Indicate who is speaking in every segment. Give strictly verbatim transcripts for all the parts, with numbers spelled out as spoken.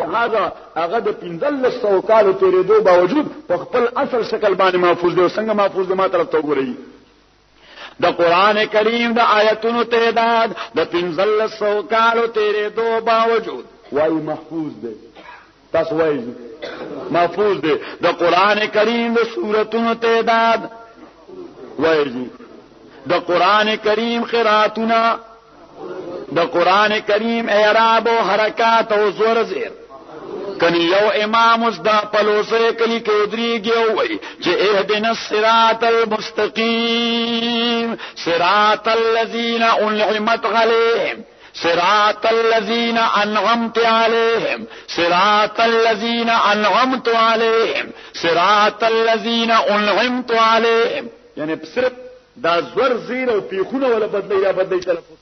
Speaker 1: لہذا هغه د پنځلس سوه کالو تېرېدو باوجود په خپل اصل شکل باندې محفوظ دی او څنګه محفوظ دی ما طرف ته وګورئ د قران کریم د آیتونو تعداد د پنځلس سوه کالو تېرېدو باوجود وای محفوظ دی تاسو وایي محفوظ دی د قران کریم د سورتونو تعداد وایي د قران کریم قراتونه د قران کریم اعراب او حرکات او زور زیر کني یو امام اوس دا پلوسه کلی کې ودرېږي او وایي چې اهدنا الصراط المستقيم صراط الذين انعمت عليهم صراط الذين انعمت عليهم صراط الذين انعمت عليهم صراط الذين انعمت عليهم یعنی صرف دا زور زیر او پیخونه ولا بدلی یا بدلی تلفظ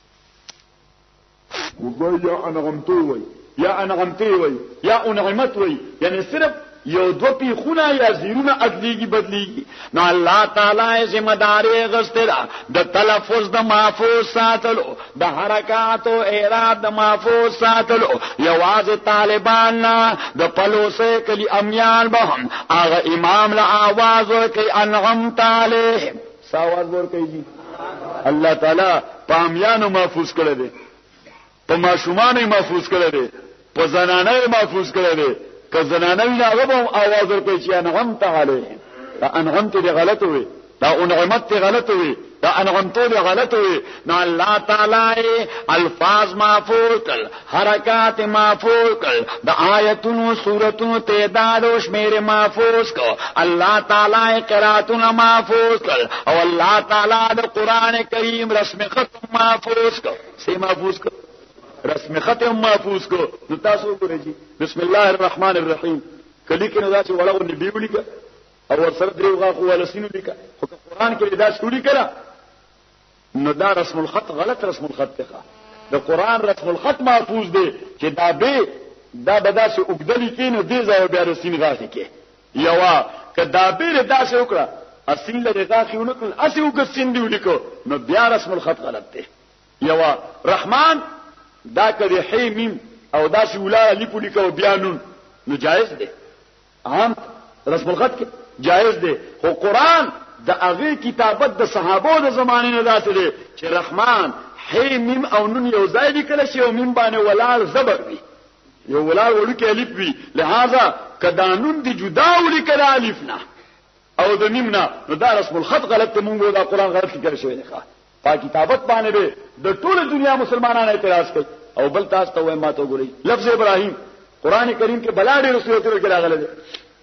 Speaker 1: وګورئ یا انعمتو وای یا انعمتي وای یا انعمت وای یعنی صرف یو دو پیخونه یا زیرونه ادلیږي بدلیږي نو الله تعالی ذمہ داری غستره د تلفظ د محفوظ ساتلو د حرکات او اعراب د محفوظ ساتلو یوازې طالبان د پلوسه کلی امیان به هم هغه امام له आवाज ورکي انعمت علیهم ساواز ورکي الله تعالی پامیانو محفوظ کړی دی په ماشومان محفوظ کړی دی په زنانه محفوظ کړی دی که زنانه وی هغه به आवाज ورکړي چې انعمت علیهم دا انعمت دی غلط وي دا انعمت دی غلط وي دا انعمت دی غلط وي نو الله تعالی الفاظ محفوظ کړ حرکات محفوظ کړ د آیتونو سورتونو تعداد او شمیر محفوظ کړ الله تعالی قراتونه محفوظ کړ او الله تعالی د قران کریم رسم خط محفوظ کړ سي محفوظ کړ رسم خط محفوظ کو نو تاسو وګورئ بسم الله الرحمن الرحیم کله کې نو دا چې ولاو نبی ولیکه او ورسره دریوغه خو ولسینو لیکه خو قرآن کې دا شوري کړه نو دا رسم الخط غلط رسم الخط ته د قرآن رسم الخط محفوظ دی چې دا به دا بداسه وګدلی کې نو دې ځای بیا رسین غاخي کې یوا کدا به دا څه وکړه اصل له غاخي ونکړ اسی وګسین دی ولیکو نو بیا رسم الخط غلط دی یوا رحمان دا کدی حی میم او دا سی ولا لیکو لیکو بیانون نو جائز دی عام رسم الخط کې جائز دی خو قرآن د هغه کتابت د صحابو د زمانه نه داسې دی چې رحمان حی میم او نون یو ځای لیکل شي او میم باندې ولال زبر وي یو ولال ولکه الف وي لہذا کدانون دی جدا ولیکل الف نه او د میم نه نو دا رسم الخط غلط مونږ دا قرآن غلط لیکل شوی دی په کتابت باندې به د ټول دنیا مسلمانانو اعتراض کوي او بل تاسو ته وای ما ته ګوري لفظ ابراهيم قران کریم کې بلاډي رسولتونو کې راغله ده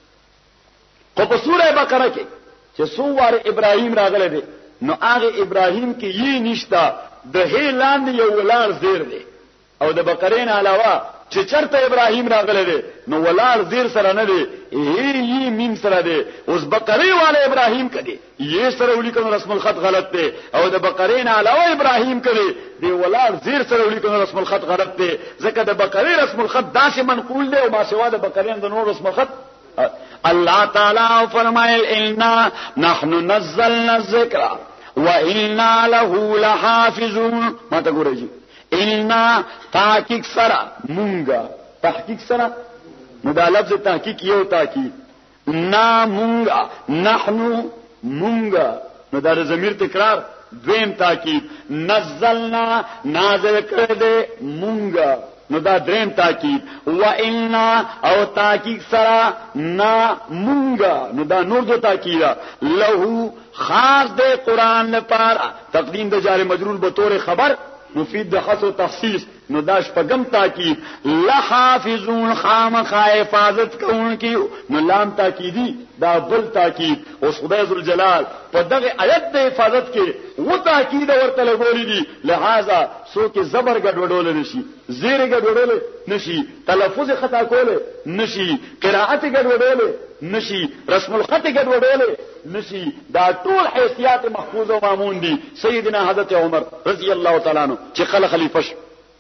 Speaker 1: خو په سوره بقره کې چې سوره ابراهيم راغله ده نو هغه ابراهيم کې یې نشتا د هیلاند یو ولار زیر دی او د بقره نه علاوه چې چرته ابراهيم راغله ده نو ولار زیر سره نه دی هی میم سره دی اوس بقره والے ابراهيم کړي یې سره ولیکو رسم الخط غلط دی او د بقره نه علاوه ابراهيم کړي دی ولار زیر سره ولیکو رسم الخط غلط دی ځکه د بقره رسم الخط داسې منقول دی او ما سوا د بقره د نور رسم الخط الله تعالی فرمایل ان نحن نزلنا الذکر وانا له لحافظون ما ته ګورئ ان تحقیق سره مونږه تحقیق سره نو دا لفظ تحقیق یو تاکید نا مونږه نحنو مونږه نو دا ضمیر تکرار دویم تاکید نزلنا نازل کړه دې مونږه نو دا دریم تاکید و ان او تاکید سره نا مونږه نو دا نور دو تاکید له خاص دې قران لپاره تقدیم د جار مجرور به طور خبر مفید د خاص او تخصیص نو داش پغم تاکید لحافظون خامخ حفاظت کوونکی نو لام تاکیدی دا بل تاکید او خدای ذل جلال په دغه آیت د حفاظت کې و تاکید ورته لګولې دي لہذا سو کې زبر ګډوډول نشي زیر ګډوډول نشي تلفظ خطا کول نشي قرائت ګډوډول نشي رسم الخط ګډوډول نشي دا ټول حیثیت محفوظ او مامون دي سیدنا حضرت عمر رضی الله تعالی عنہ چې خل خلیفہ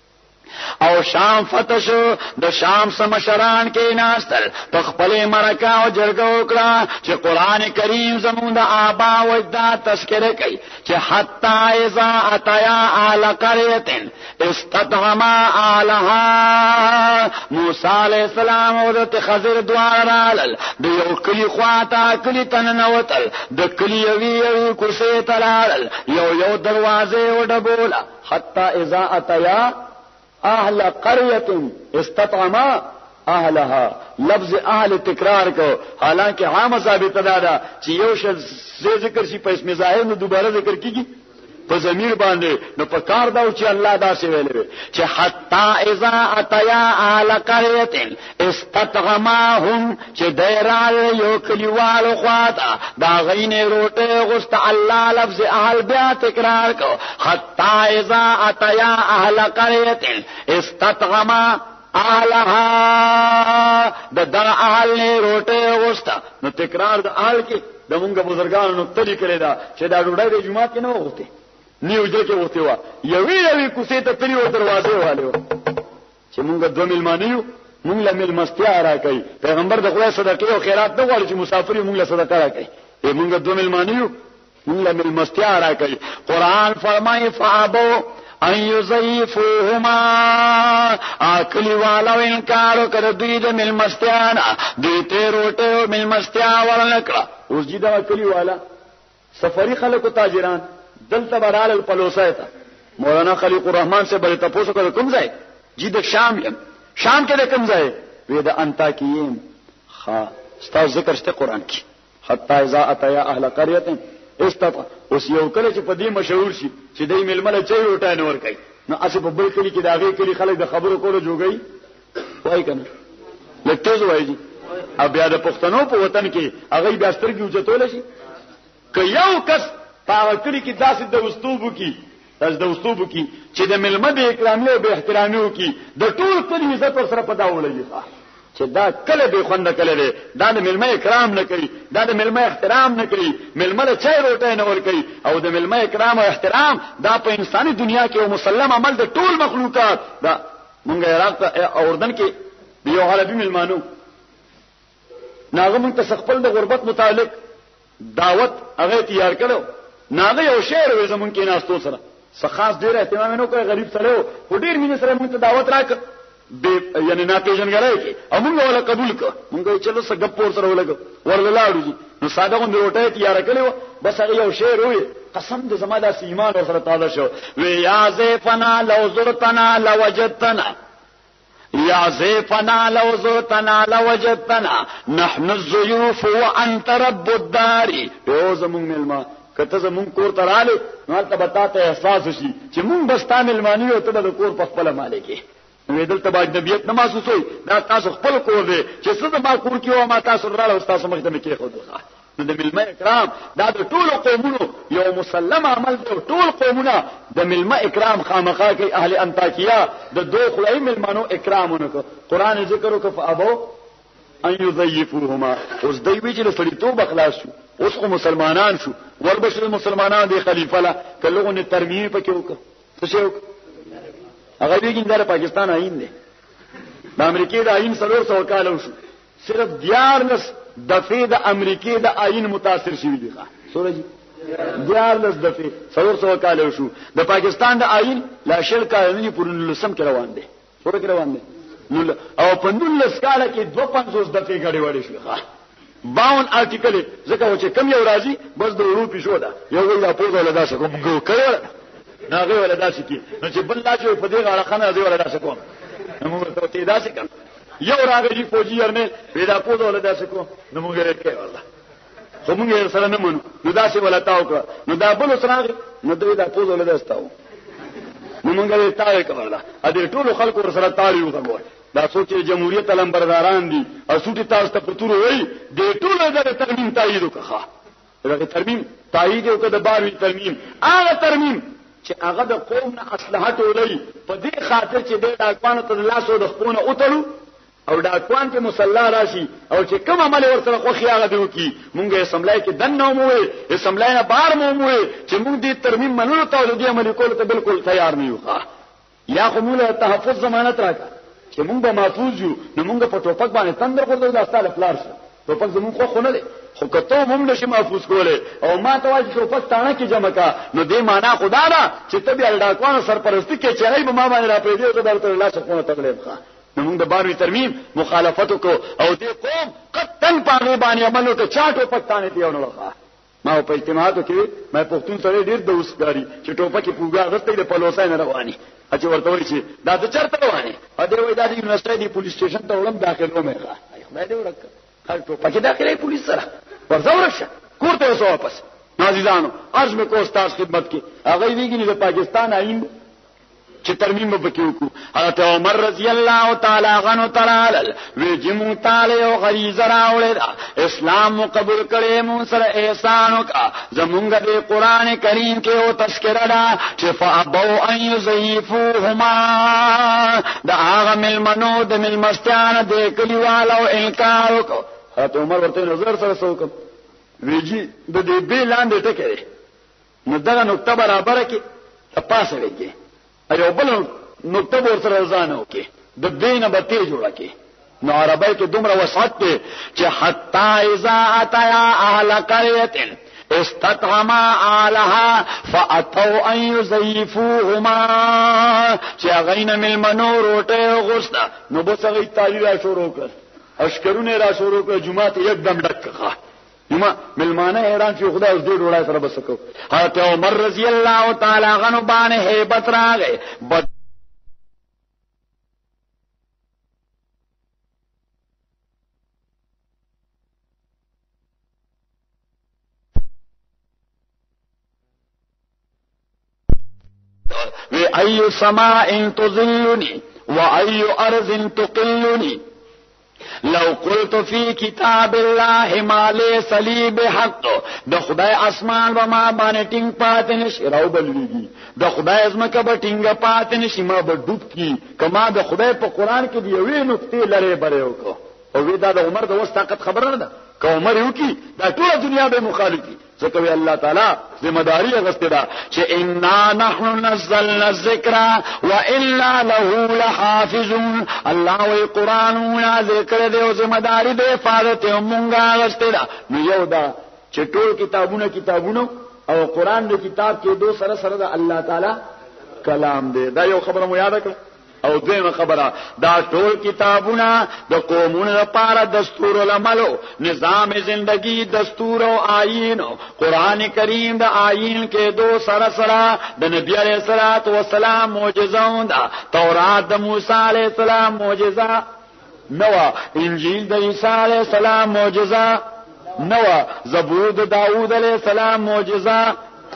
Speaker 1: او شام فتح شو د شام سمشران کې ناستل په خپل مرکه او جرګه وکړه چې قران کریم زموږ د آبا او اجداد تذکرہ کوي چې حتا اذا اتیا اهل قريه استطعما اهلها موسی علیہ السلام او د خضر دوارال د یو کلی خواته کلی تننوتل د کلی یوی یوی کوسه تلال یو یو دروازه او ډبولا حتا اذا اتیا اهل قريه استطعما اهلها لفظ اهل تکرار کو حالانکہ عام ثابت ده چې یو شی ذکر شي په اسم ظاهر نو دوباره ذکر کیږي په ضمیر باندې نو په کار دا چې الله دا څه ویلې چې حتا اذا اتیا اهل قريه استطعماهم چې دایرال یو کلیوالو خواته دا غینه روټه غست الله لفظ اهل بیا تکرار کو حتا اذا اتیا اهل قريه استطعما اهلها د در اهل نه روټه غست نو تکرار د اهل کې د مونږ بزرګانو نو تری کړی دا چې دا ډوډۍ د جمعه کې نه وغوته نیو ځکه وته وا یوې یوې کوسې ته تری و دروازه والو چې مونږ دوه ملمانیو مونږ له ملمستیا راکې پیغمبر د خدای صدقه او خیرات نه غواړي چې مسافر مونږ له صدقه راکې ای مونږ دوه ملمانیو مونږ له ملمستیا راکې قران فرمایي فابو ان یضیفوهما اکلی والا انکار کړ دوی د ملمستیانا دوی ته روټه ملمستیا ورنکړه اوس دې دا کلی والا سفری خلکو تاجران دلته برال الپلوسه ته مولانا خلیق الرحمن سے بل تاسو کو کوم ځای جی د شام یم شام کې د کوم ځای وې د انتاکیم ها ستاسو ذکر شته قران کې حتا اذا اتیا اهل قريه استطاع اوس یو کله چې په دې مشهور شي چې دای ململه چي روټه نه ور کوي نو اسه په بل کلی کې داغه کلی خلک د خبرو کولو جوړي وای کنه لکه څه وایي او بیا د پښتنو په وطن کې هغه بیا سترګې اوچتول شي که یو کس پاو کلی کې داسې د وستوبو کې داس د وستوبو کې چې د ملمه به اکرامي او به احترامي کې د ټول کلی عزت ور سره پدا ولګي چې دا کله به خوند کله دی دا د ملمه اکرام نه کوي دا د ملمه احترام نه کوي ملمه له چای روټه نه ور کوي او د ملمه اکرام او احترام دا په انساني دنیا کې او مسلم عمل د ټول مخلوقات دا مونږ عراق او اردن کې یو عربي ملمانو ناغه مونږ ته خپل د غربت متعلق دعوت هغه تیار کړو ناغه یو شعر وې زمون کې ناستو سره سخاص ډیر اهتمام نه کوي غریب سره و ډیر مين سره مونږ ته دعوت راک به یعنی نه پیژنګلای کی او مونږ ولا قبول ک مونږ چلو سګ پور سره ولګ ورلاړو جی نو ساده غو روټه تیار کړو بس هغه یو شعر وې قسم دې زما د ایمان سره تازه شو وی یا زفنا لو زرتنا لوجدتنا یا زفنا لو زرتنا لوجدتنا نحن الضيوف وانت رب الدار یو زمون ملما کته زمون کور تراله نو ته بتاته احساس شي چې مون بستا ملمانی او ته د کور په خپل مالکي نو دل ته باید نبیت نه محسوس وي دا تاسو خپل کور دی چې څه ما کور کې او ما تاسو راړو تاسو مخ ته مې کې خو دوه نو د ملمه اکرام دا د ټول قومونو یو مسلم عمل دی ټول قومونه د ملمه اکرام خامخا کوي اهل انطاکیه د دوه خلای ملمانو اکرامونه کو قران ذکر وکف ابو ان یضیفوهما اوس دوی وی چې سړی توبه خلاص شو اوس خو مسلمانان شو وربشر مسلمانان دی خلیفہ لا کلهونه ترمیم پکې وک څه شو هغه ویګین د پاکستان آئین دی د امریکای د آئین سلور سو کال شو صرف دیارلس دفعه د امریکای د آئین متاثر شوی دی ښا سورجی دیارلس دفعه سلور سو کال شو د پاکستان د آئین لا شل کال نه پورن لسم کې روان دی پوره کې روان دی نو او په نولس کال کې دوه پنځوس دفعه غړي وړي شو ښا باون آرټیکل زکه چې کم یو راځي بس د اروپی شو دا یو وی دا پوزو له داسه کوم کړو ناغه ولا داسه کی نو چې بل لا چې په دې غاړه خانه دی ولا داسه کوم نو موږ ته ته داسه کوم یو راغلی فوجي يرنه پیدا پوزو له داسه کوم نو موږ یې کوي والله خو موږ سره نه مونږ نو داسه ولا تاو کړ نو دا بل سره نو دوی دا پوزو له داسه تاو نو موږ یې تاو کړ والله ا دې ټول خلکو سره تاریو غوړ دا سوچ جمهوریت علمبرداران دي او سوټي تاسو ته پتور وای د ټولو د ترمیم تایید وکړه دا ترمیم تایید وکړه د باروي ترمیم هغه ترمیم چې هغه د قوم نه اصلاحات ولې په دې خاطر چې د ډاکوانو ته لاسو د خپونه اوتلو او ډاکوان ته مصلا راشي او چې کوم عمل ورسره خو خیاغه دی وکي مونږه اسمبلی کې دن نو موي اسمبلی نه بار مو موي چې مونږ دې ترمیم منلو ته د دې عمل کولو ته بالکل تیار نه یو ښا یا خو موږ تحفظ ضمانت راکړه چې موږ به محفوظ یو نو موږ په ټوپک باندې تندر ورته د استاله پلار سره ټوپک زموږ خو خونه دی خو کته موږ نشي محفوظ کوله او ما ته واجب ټوپک تانه کې جمع کا نو دې معنا خدا دا چې ته بیا ډاکوانو سرپرستی کې چړای به ما باندې را پیډې ته درته الله څخه تغلیب ښه نو موږ د باروي ترمیم مخالفت کو او دې قوم قطن پاغي باندې عملو ته چا ټوپک تانه دی نو ښه ما په اجتماعاتو کې مې پښتون سره ډیر د اوسګاری چې ټوپک پوګا غسته د پلوسای نه رواني اچ ورته وایي چې دا د چرته رواني ا دې وای دا د یونیورسيټي دی پولیس سټیشن ته ولم داخلو مې ښه خدای دې ورکړه هر ټوپک داخلي پولیس سره ورځورشه کوړته وسو واپس نازیدانو ارز مې کو استاد خدمت کې هغه ویګنی د پاکستان آئین چې ترمیم وکړو کو حضرت عمر رضی الله تعالی عنہ تعالی وی جمو تعالی او غریزه راوړل اسلام قبول کړي مون سره احسان وکا زمونږ د قران کریم کې او تذکرہ دا چې فابو ان یضیفوهما دا هغه ملمنو د ملمستان د کلیوالو انکار وکړه حضرت عمر ورته نظر سره سوکم ویجی د دې به لاندې ټکه نو دا نقطه برابر کې تپاسه وکړي ایو بل نقطه ور سره ځانو کې د دینه به ته جوړه کې نو عربی کې دومره وسعت ته چې حتا اذا اتیا اهل قريه استطعما اهلها فاتوا ان يضيفوهما چې غین مل منور وټه غوستا نو به څنګه تعالی را شروع کړ اشکرونه را شروع کړ جمعه ته یکدم ډکه یما ملمانه حیران شي خدای اوس دې ډوړای سره بسکو حضرت عمر رضی الله تعالی عنہ باندې hebat راغې بد وی ای سماء تظلنی و ای ارض تقلنی لو قلت فی کتاب الله ما ليس لي بحق د خدای اسمان و ما باندې ټینګ پاتې نشي راو بلېږي د خدای ازمکه به ټینګ پاتې نشي ما به ډوب کی کما د خدای په قران کې دی یوې نقطې لره بره وکړو او وی دا د عمر د وس طاقت خبره نه ده که عمر یو کی دا ټول دنیا به مخالفي ځکه وی الله تعالی ذمہ داری غسته ده چې انا نحن نزلنا الذکر وانا له لحافظون الله وی قران ذکر دی او ذمہ داری د حفاظت مونږه غسته ده نو یو دا چې ټول کتابونه کتابونه او قران د کتاب کې دو سره سره د الله تعالی کلام دی دا یو خبره مو یاد کړئ او دیمه خبره دا ټول کتابونه د قومونو لپاره دستور العملو نظام زندگی دستور او آیین قران کریم د آیین کې دو سره سره د نبی علیہ الصلوۃ والسلام معجزون دا تورات د موسی علیہ السلام معجزه نو انجیل د عیسی علیہ السلام معجزه نو زبور د داوود علیہ السلام معجزه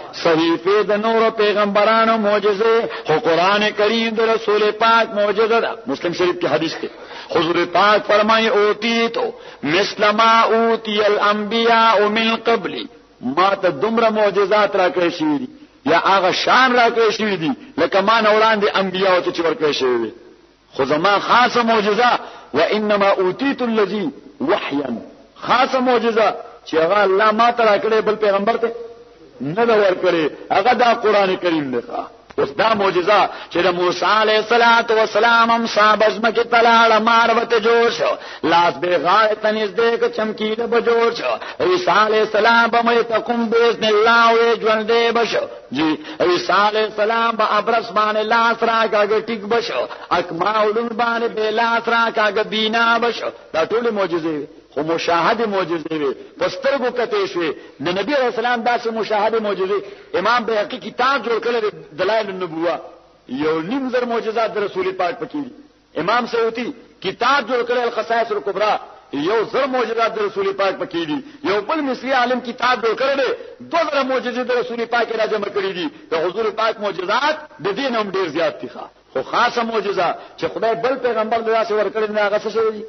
Speaker 1: صحیفه د نور پیغمبرانو معجزه خو قران کریم د رسول پاک معجزه ده مسلم شریف کی حدیث ده حضور پاک فرمایي اوتی تو مثل ما اوتی الانبیاء من قبل ما ته دومره معجزات راکړې شوې دي یا هغه شان راکړې شوې دي لکه ما نه وړاندې انبیاء ته چې ورکړې شوې دي خو زما خاصه معجزه وانما اوتیت الذی وحیا خاصه معجزه چې هغه الله ما ته راکړې بل پیغمبر ته نه دا ورکړي هغه دا قران کریم دی اوس دا معجزه چې د موسی علیه السلام هم صاحب ازمکه تلاړه ماروته جوړ شو لاس به غاړه تنیز دې ک چمکیده به جوړ شو عیسی علیه السلام به مې تقوم باذن الله او ژوند دې بشو جی عیسی علیه السلام به ابرس باندې لاس راکاږي ټیک بشو اکما ولون باندې به لاس راکاږي بینا بشو دا ټول معجزې خو مشاهده معجزې وي پسترګو کته شوي د نبی رسول الله داسې مشاهده معجزې امام بیهقي کتاب جوړ کړی دلایل النبوه یو نیم زر معجزات د رسول پاک پکې دي امام سیوطي کتاب جوړ کړی الخصائص الکبرى یو زر معجزات د رسول پاک پکې دي یو بل مصری عالم کتاب جوړ کړی دو زر معجزې د رسول پاک راجمع کړی دي د حضور پاک معجزات د دین هم ډیر زیات دي خو خاصه معجزه چې خدای بل پیغمبر داسې ورکړي نه هغه څه شي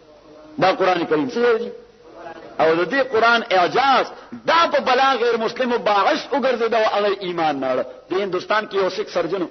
Speaker 1: دا قران کریم څه دی او د دې قران اعجاز دا په بلاغ غیر مسلمو باعث وګرځیدا او هغه ایمان نه د هندستان کې یو سیک سرجن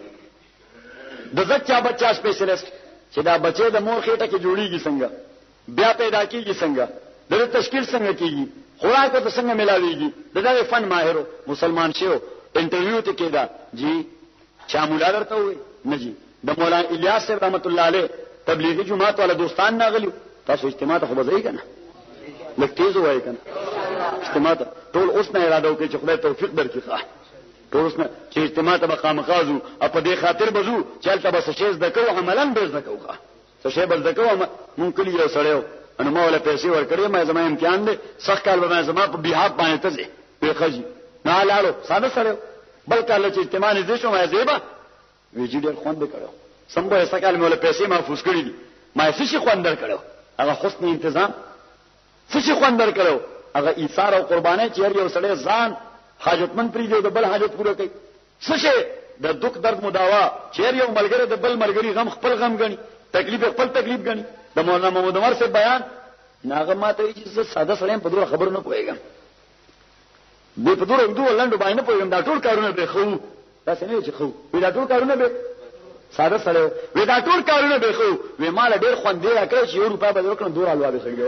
Speaker 1: د زچا بچا سپیشلیست چې دا بچي د مور خېټه کې جوړیږي څنګه بیا پیدا کیږي څنګه د تشکیل څنګه کیږي خوراک ته څنګه ملاويږي دغه فن ماهر مسلمان شو انټرویو ته کېدا جی چا مولا درته وي نه جی د مولانا الیاس رحمت الله علیه تبلیغی جماعت والا دوستان ناغلیو تاسو اجتماع ته خو بځای کنه لکه تیز وای کنه اجتماع ته ټول اوس نه اراده وکړي چې خدای توفیق درکړي ښه ټول اوس نه چې اجتماع ته مقامقازو په دې خاطر بزو چلته بس شیز دکو عملاً به زکو ښه څه شی بل دکو مونږ کلی یو سړیو انو ما ولا پیسې ورکړې ما زما امتحان دي سخت کال به زما په بیهاب باندې ته ځي به خجی نه لالو ساده سره بل کال چې اجتماع نه دي شو ما زیبا ویجی ډېر خوند کړو سمبو سکال مې ولا پیسې محفوظ کړې دي ما څه شي خوند کړو هغه حسن تنظیم څه شي خوند کړو هغه ایثار او قرباني چې یو سړی ځان حاجتمن پری دی د بل حاجت پوره کوي څه شي د دک درد مداوا چې یو ملګری د بل ملګری غم خپل غم غني تکلیف خپل تکلیف غني د مولانا محمد عمر سے بیان ناغه ماته چې ساده سړی په دوه خبرو نه پوهیږم به په دوه دوه لاندې باندې پوهیږم دا ټول کارونه به خو تاسو نه چې خو وی دا ټول کارونه به ساده سره وی دا ټول کارونه به خو وی مال ډیر خوند دی راکړي چې یو روپیا به ورکړم دوه الوا به سړي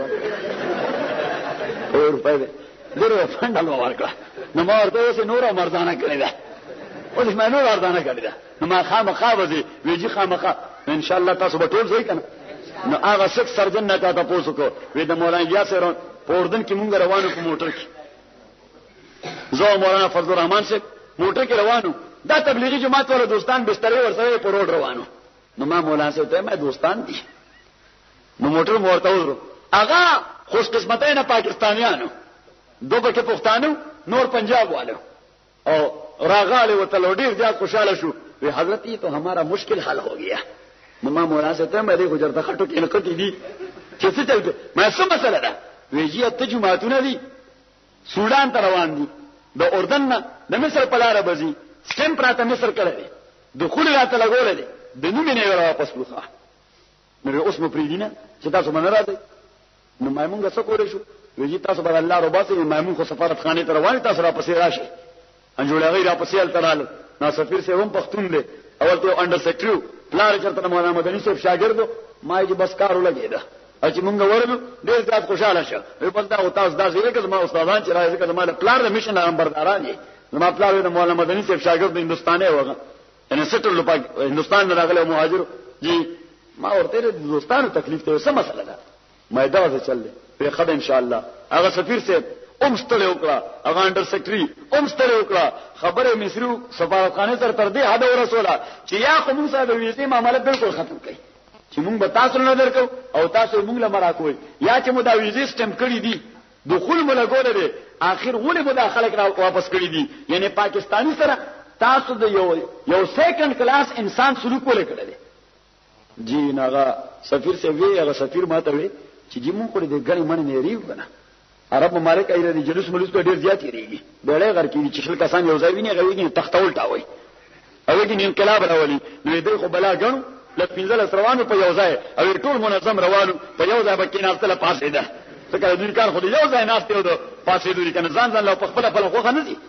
Speaker 1: یو روپیا به ډیر فند الوا ورکړه نو ما ورته اوس نور مرزانه کړی دا اوس ما نور مرزانه کړی دا نو ما خامخا وځي ویجی خامخا ان شاء الله تاسو به ټول ځای کنه نو هغه څوک سرجن نه تا تاسو کو وی د مولانا یاسر پوردن کې مونږ روانو په موټر کې زه مولانا فضل الرحمن سے موټر کې روانو دا تبلیغی جماعت ور دوستان بستر ورسره په روډ روانو نو ما مولانا سے ته ما دوستان دي نو موټر مورته ورو هغه خوش قسمتای نه پاکستانیانو دوبه کې پښتانو نور پنجاب والو او راغاله وتلو ډیر زیات خوشاله شو وی حضرت یہ تو ہمارا مشکل حل ہو گیا مما مولانا سے ته مې دې گزرته خټو کې نکټې دي چې څه چلته ما څه مسله ده ویجی ته جماعتونه دي سودان ته روان دي د اردن نه د مصر په لار بزي سټم پراته مصر کړه دخول راته لګول دي د نوم نه ور واپس لوخه نو اوس مو پریدینه چې تاسو باندې راځي نو مایمون څه کولې شو ویجی تاسو بل الله رباسي مایمون خو سفارت خانه ته روان تاسو را پسې راشي انجوړه غیر را پسې التراله نو سفیر سے هم پختون دي اول ته انډر سیکریټریو پلار چرته مولانا مدني صاحب شاګردو ما یې بس کارو لګیدا چې مونږ ورلو ډېر زیات خوشاله شه په پس دا او تاسو دا زیره کزما استادان چې راځي کزما پلار د میشن نمبرداران دي زما پلار د مولانا مدني صاحب شاګرد هندستاني وغه ان سټل لپاره هندستان نه راغله مهاجر جی ما ورته د دوستانو تکلیف ته څه مسله ده ما دا څه چل په خدای ان شاء الله هغه سفیر صاحب اوم ستړي وکړه هغه انډر سیکریټری اوم ستړي وکړه خبره مصریو سفارتخانه تر تر دې حد ورسوله چې یا خو موږ سره د ویزې معاملې بالکل ختم کړي چې موږ به تاسو نه درکو او تاسو موږ له مراکوي یا چې مو دا ویزې سټم کړی دي دخول مولا ګوره دي اخر ولې مداخله را واپس کړی دي یعنی پاکستانی سره تاسو د یو یو سیکنډ کلاس انسان سلوک ولې کړی دي جی ناغه سفیر سے وی هغه سفیر ماته وی چې جی مونږ کړی د غنی من نه ریو کنه عرب ممالک ایره دي جلوس ملوس په ډیر زیات یریږي ډېرې غر کې چې شل کسان یو ځای ویني غوي تخت ولټاوي او دې انقلاب راولي نو دې خو بلا غنو لکه پنځل روانو په یو ځای او ټول منظم روانو په یو ځای باندې ناستله پاسې ده څنګه دې کار خو یو ځای ناشته و پاسې دوی کنه ځان ځان له خپل خپل خو نه دي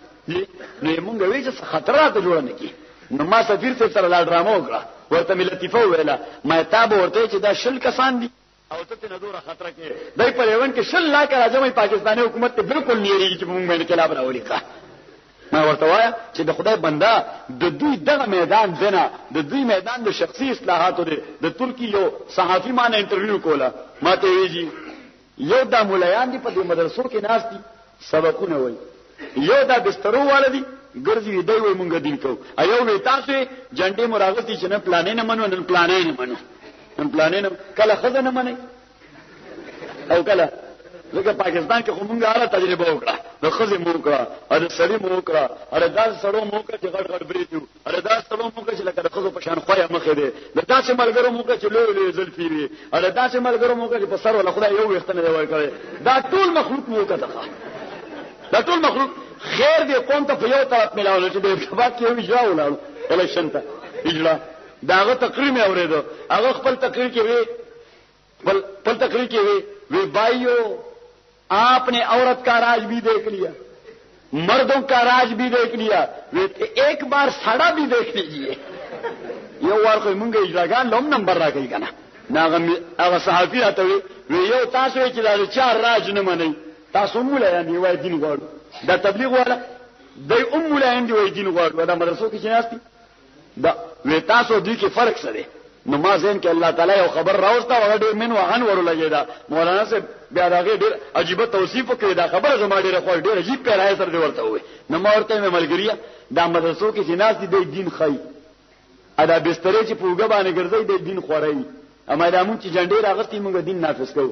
Speaker 1: نو موږ وی چې خطرات جوړ نه کی نو ما سفیر څخه سره لا ډرامه وکړه ورته ملتفه ویله ما تاب ورته چې دا شل کسان دي او ته نه دوره خطر کې دای په ایون کې شل لا کې راځي پاکستاني حکومت ته بالکل نیریږي چې موږ باندې کلاب راولي ښه ما ورته وایا چې د خدای بندا د دوی دغه میدان دنه د دوی میدان د شخصي اصلاحاتو دی د ترکی یو صحافي مان انټرویو کوله ما ته ویجی یو د مولایان دی په دې مدرسو کې ناس دي سبقونه وای یو د بسترو والدي ګرځي دی وای مونږ دین کو ایو وی تاسو جنډې مراغتي چې نه پلانې نه منو نه پلانې نه منو ان پلانینه کله خزانه منی او کله لکه پاکستان کې کومه حاله تجربه وکړه د خزې مو وکړه او د سړی مو وکړه او د داس سړو مو وکړه چې غړ غړ بریتو او د داس سړو مو وکړه چې لکه د خزو په شان خویا مخې دي د داسې ملګرو مو وکړه چې لوی لوی زلفي وي او د داسې ملګرو مو وکړه چې په سر ولا خدای یو وختنه دی ورکړي دا ټول مخلوق مو وکړه دا ټول مخلوق خیر دې قوم ته په یو طرف ملاول چې د شباب کې یو اجرا ولاړو الیکشن ته اجرا داغه تقریر مې اوریدو هغه خپل تقریر کې وی بل خپل تقریر کې وی وی بھائیو آپ نے عورت کا راج بھی دیکھ لیا مردوں کا راج بھی دیکھ لیا ایک بار ساڑا بھی دیکھ لیجئے یو وار کوئی مونږه اجراګان لوم نمبر راکې کنه ناغه هغه صحافي راته وی یو تاسو چې دا چار راج نه منئ تاسو مولایان دی وای دین غواړو دا تبلیغ والا دای ام مولایان دی وای دین غواړو دا مدرسو کې چې ناشتي دا وې تاسو دوی کې فرق څه دی؟ نو ما ځین کې الله تعالی یو خبر راوستا هغه ډېر من وهن ورولګی دا مولانا صاحب بیا راغی ډېر عجیب توصیف کړی دا خبره زما ډېر خو ډېر عجیب پیرای سره دی ورته وې نو ما ورته مې ملګریه دا مدرسو کې چې ناس دي د دین خای ادا بسترې چې پوګه باندې ګرځي د دین خورای اما دا مونږ چې جنډې راغستې مونږ دین نافذ کوو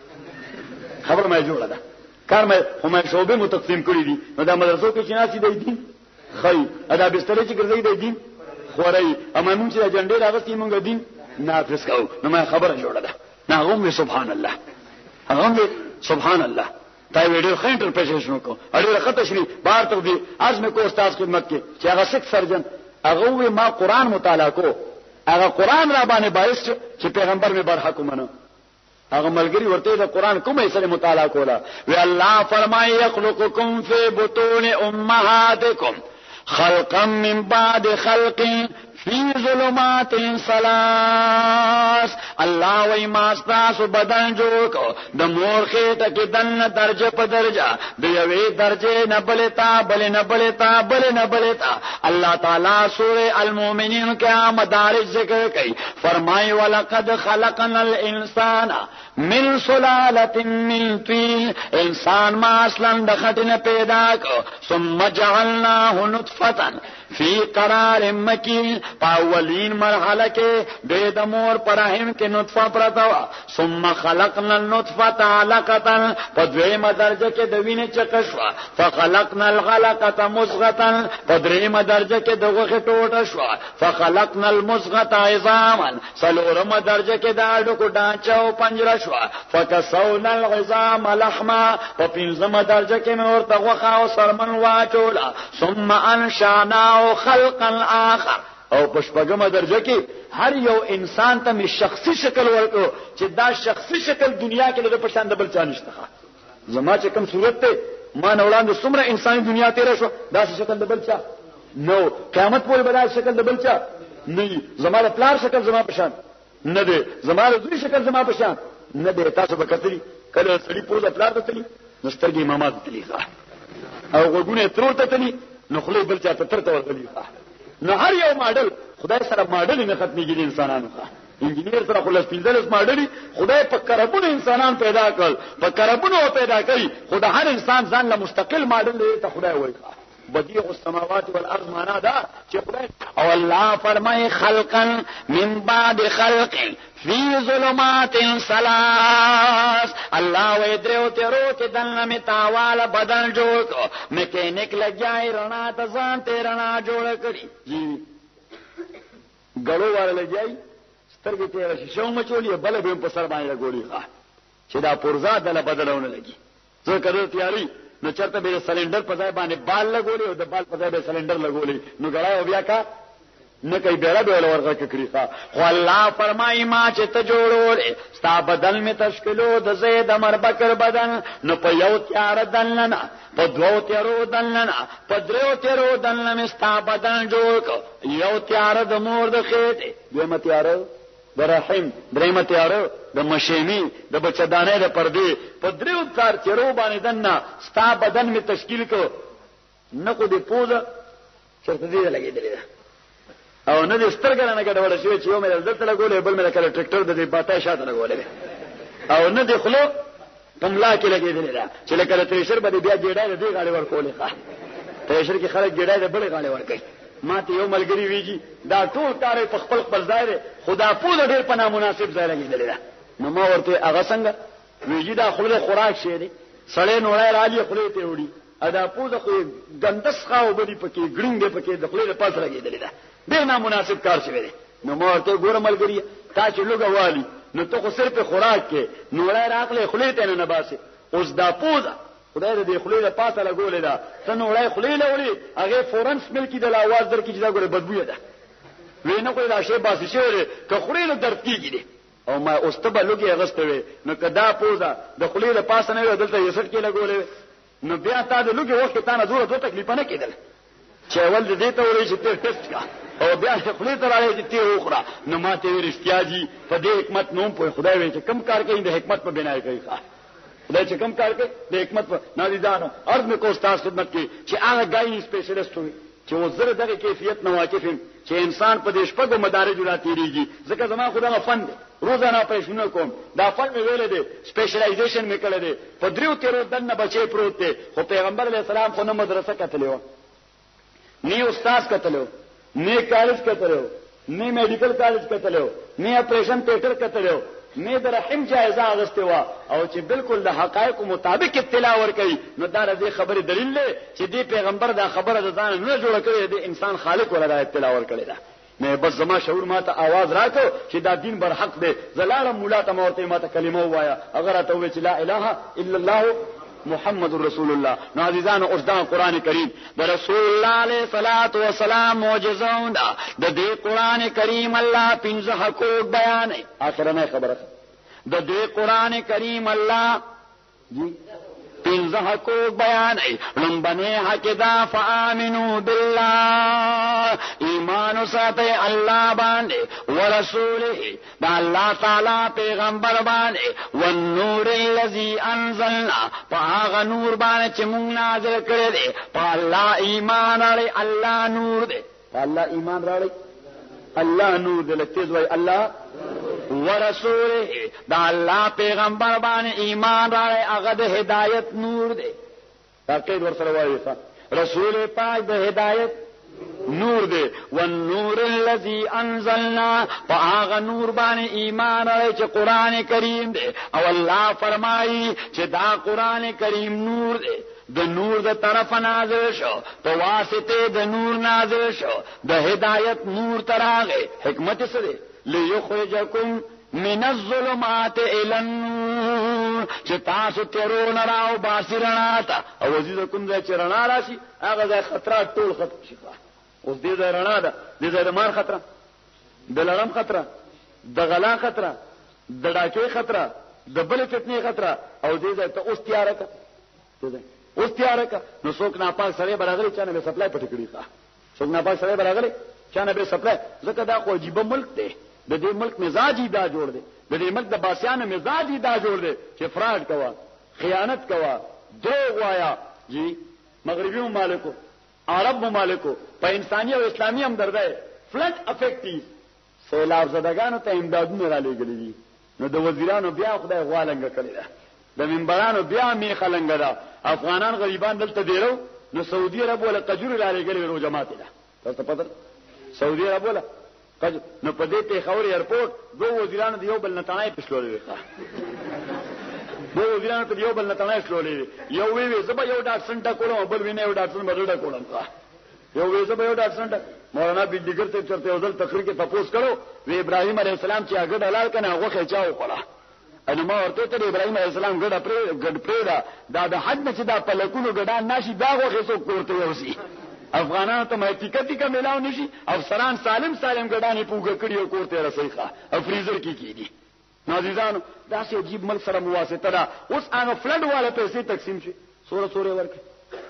Speaker 1: خبر مې جوړه ده کار مې هم شوبې متقسم کړی دي نو دا مدرسو کې چې ناس دي د دین خای ادا بسترې چې ګرځي د دین خورای اما مونږ چې جنډې راغستې مونږ دین نافذ کوو نو ما خبره جوړه ده نه هم سبحان الله هم سبحان الله تا ویډیو خینټر پېښې کو اړې راخته شي بار ته دي از مې کو استاد خدمت کې چې هغه سک سرجن هغه ما قران مطالعه کو هغه قران را باندې باعث چې پیغمبر می برحق منو هغه ملګری ورته د قران کومه سره مطالعه کوله وی الله فرمایي يخلقكم في بطون امهاتكم خلقا من بعد خلق فی ظلمات ثلاث الله وای ما ستاسو بدن جوړ کو د مور خېټه کې دنه درجه په درجه د یوې درجه نه بلتا بل نه بلتا بل نه بلتا الله تعالی سوره المؤمنین کې مدارج ذکر کوي فرمای ولقد خلقنا الانسان من سلاله من طين انسان ما اصلا د خټنه پیدا کو ثم جعلناه نطفه فی قرار مکین پاولین مرحله کې د مور پرهم کې نطفه پرتا ثم خلقنا النطفه علقه په دویمه درجه کې د وینې چکشوا فخلقنا العلقه مضغه په دریمه درجه کې د غوښه ټوټه شو فخلقنا المضغه عظاما څلورمه درجه کې د اډوکو ډانچه او پنجره شو فکسونا العظام لحما په پنځمه درجه کې مې ورته غوښه او سرمن واچولا ثم انشانا او خلقا آخر او پشپګمه درجه کې هر یو انسان ته می شخصي شکل ورکو چې دا شخصي شکل دنیا کې د پښتون د بل چا نشته زما چې کوم صورت ته ما نه وړاندې څومره انساني دنیا تیر شو دا شکل د بل چا نو قیامت پورې بدل شکل د بل چا نه زما د پلار شکل زما پښان نه دی زما د دوی شکل زما پښان نه دی تاسو به کتلی کله سړي پوزه پلار ته تلی نسترګي امامات تلی او وګونه ترور ته تلی نو خلې بل چا ته ترته ورغلی نو هر یو ماډل خدای سره ماډل نه ختميږي انسانانو انجینیر سره خلاص پینځلس ماډل خدای په کربونه انسانان پیدا کړ په کربونه پیدا کړی خدای هر انسان ځان له مستقل ماډل ته خدای وایي بدیع السماوات والارض معنا دا چې خدای او الله فرمای خلقا من بعد خلق فی ظلمات ثلاث الله وې درو تیرو کې دنه می تاواله بدن جوړ کو میکینیک لګای رڼا ته ځان ته رڼا جوړ کړی جی غړو واره لګای سترګې ته شیشو مچولې بل به په سر باندې لګولې چې دا پرزا دله بدلونه لګي زه کړو تیاری نو چرته به سلندر په ځای باندې بال لګولې او د بال په ځای به سلندر لګولې نو غړای بیا کا نه کوي بیره به ورغه کړی ښا خو الله فرمایي ما چې ته جوړولې ستا بدن می تشکلو د زید امر بکر بدن نو په یو تیار دننه په دوو تیارو دننه په دریو تیارو دننه می ستا بدن جوړ کو یو تیار د مور د خېټه دویمه تیار د رحم دریمه تیار د مشیمی د بچدانې د پردې په دریو تار تیارو باندې دننه ستا بدن می تشکیل کو نه کو دی پوزه چرته دی لګیدلې او نه د سترګره نه ګډوډ شي چې یو مې دلته لګولې بل مې کله ټریکټر د دې باټه شاته لګولې او نه د خلو پملا کې لګېدلې ده چې لکه تریشر باندې بیا جوړای د دې غاړي ورکولې ښه تریشر کې خلک جوړای د بل غاړي ورکړي ما ته یو ملګری ویږي دا ټول کار په خپل خپل ځای دی خدا په ډېر په نامناسب ځای لګېدلې ده نو ما ورته هغه څنګه ویږي دا خپل خوراک شي دی سړې نوړای راځي خپل ته وړي ادا پوزه خو ګندس خاو بدی پکې ګړنګ پکې د خپل په پاس لګېدلې ده ډېر نامناسب کار شوی دی نو ما ورته ګوره ملګری تا چې لوګه والی نو ته خو صرف خوراک کې نوړای راغله خپل ته نه باسي اوس دا پوزه خدای دې خپل له پاسه لګولې ده ته نوړای خپل له وړي هغه فورن سمل کې د आवाज در کې چې دا ګوره بدبو ده وینه کوئی دا شی باسي شوی که خوري له درد کېږي دي او ما اوس ته بلوګي غسته وي نو کدا پوزه د خپل له پاسه نه دلته یې سټ کې لګولې نو بیا تا د لوګي وخت ته نه زوره دوه تکلیف نه کېدل چې ول دې ته ورې چې ته ټیسټ کا او بیا خپل ته راځي چې ته وخوره نو ماته وی رښتیاجي په دې حکمت نوم په خدای وی چې کم کار کوي د حکمت په بنای کوي ښا خدای چې کم کار کوي د حکمت په نادیدانو ارض میں کو استاد خدمت کې چې هغه ګایني سپیشلیست وي چې وزره دغه کیفیت نه واقفم چې انسان په دې شپږو مدارج را تیریږي ځکه زما خدای فن دی روزانه پېښونه کوم دا فن مې ویل دي سپیشلایزیشن مې کړل دي په دریو تیرو دنه بچي پروت دي خو پیغمبر علیه السلام خو نه مدرسه کتلو نه استاد کتلو نه کالج کتلو نه میډیکل کالج کتلو نه اپریشن تھیټر کتلو نه د رحم جایزه اغسته وا او چې بالکل د حقایق مطابق اطلاع ور کوي نو دا د خبره دلیل دی چې دی پیغمبر دا خبره د ځان نه جوړ کړی دی انسان خالق ولا اطلاع ور کړی دا مې بس زما شعور ماته आवाज راکو چې دا دین بر حق دی زلاله مولا ته مورته ماته کلمه وایا اگر ته وی چې لا اله الا الله محمد رسول الله نو عزیزان اوس دا قران کریم د رسول الله علیه صلوات و سلام معجزون دا د دې قران کریم الله پنځه حقوق بیان اخرنه خبره د دې قران کریم الله جی پنځه حقوق بیان لمبنه حق دا فآمنوا بالله ایمان ساته الله باندې ورسوله دا الله تعالی پیغمبر باندې والنور الذي انزلنا فاغ نور باندې چې مونږ نازل کړی دی په الله ایمان لري الله نور دی الله ایمان لري الله نور دی لته وای الله ورسوله دا الله پیغمبر باندې ایمان راړي هغه د هدایت نور دی تاکید ورسره وایي رسول پاک د هدایت نور دی والنور الذي انزلنا فاغ نور باندې ایمان راړي چې قران کریم دی او الله فرمایي چې دا قران کریم نور دی د نور د طرف نازل شو په واسطه د نور نازل شو د هدایت نور تراغه حکمت سره ليخرجكم من الظلمات الى النور چې تاسو تیرون راو باسرنا تا او عزیز کوم ځای چې رڼا راشي هغه ځای خطرات ټول ختم شي اوس دې ځای رڼا ده دې ځای مار خطر د لړم خطر د غلا خطر د ډاکې خطر د بل فتنې خطر او دې ځای ته اوس تیار کا اوس تیار کا نو څوک ناپاک سره برابرې چانه به سپلای پټ کړی ښا څوک ناپاک سره برابرې چانه به سپلای ځکه دا خو عجیب ملک دی د دې ملک مزاجی دا جوړ دی د دې ملک د باسیانو مزاجی دا جوړ دی چې فراډ کوا خیانت کوا دروغ وایا جی مغربي ممالکو عرب ممالکو په انساني او اسلامي همدردی فلډ افیکټیو سیلاب زدگانو ته امدادونه را لېږلي دي نو د وزیرانو بیا خدای غوالنګ کړی ده د منبرانو بیا می خلنګ ده افغانان غریبان دلته دیرو نو سعودي عرب ولا قجور را لېږلي ورو جماعت ده تاسو پته سعودي عرب ولا نو په دې ته خوري ایرپورټ دوه وزیرانو د یو بل نتانای پښلولې دوه وزیرانو ته یو بل نتانای پښلولې یو وی وی زبا یو ډاکټر سنټا کوم بل وینه یو ډاکټر مدرډه کوم یو وی زبا یو ډاکټر سنټا مولانا بلډیګر ته چرته یو ځل تقریر کې تاسو کړو وی ابراهيم عليه السلام چې هغه دلال کنه هغه خچاو کړه ان ما ورته ته ابراهيم عليه السلام ګډه پرې ګډ پرې دا د حد نه چې دا په لکونو ګډان ناشي دا غوخه څوک کوړته وسی افغانانو ته مېتیکتی کا ملاو نشي افسران سالم سالم ګډانی پوګه کړی او کوړته رسېخه او فریزر کې کیدی نازیزانو دا سه عجیب ملک سره مواسطه ده اوس هغه فلډ والا پیسې تقسیم شي سوره سوره ورکه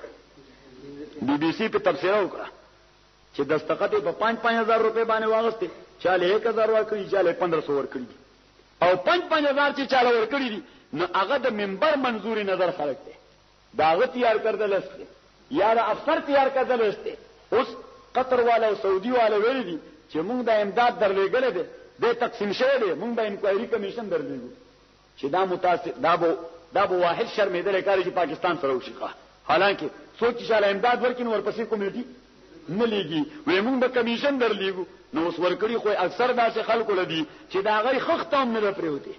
Speaker 1: بي بي سي په تفسیر وکړه چې دستخط په پانچ پانچ هزار روپے باندې واغسته چاله ایک هزار ورکړي چاله پندرہ سو ورکړي او پانچ پانچ هزار چې چاله ورکړي دي نو هغه د منبر منظوري نظر خلک دي داغه تیار کړل است یا د افسر تیار کړل است اوس قطر والا او سعودي والا ویل دي چې موږ د امداد درلېګل دي د تقسیم شوی دی موږ د انکوایري کمیشن درلېګو چې دا متاسف دا بو دا بو واحد شرمېدل کاری چې پاکستان سره وشي حالانکه څوک چې شاله امداد ورکین ورپسې کمیټي نه لګي وې موږ د کمیشن درلېګو نو اوس ورکړي خو اکثر داسې خلکو لدی چې دا غي خختم نه پریوتی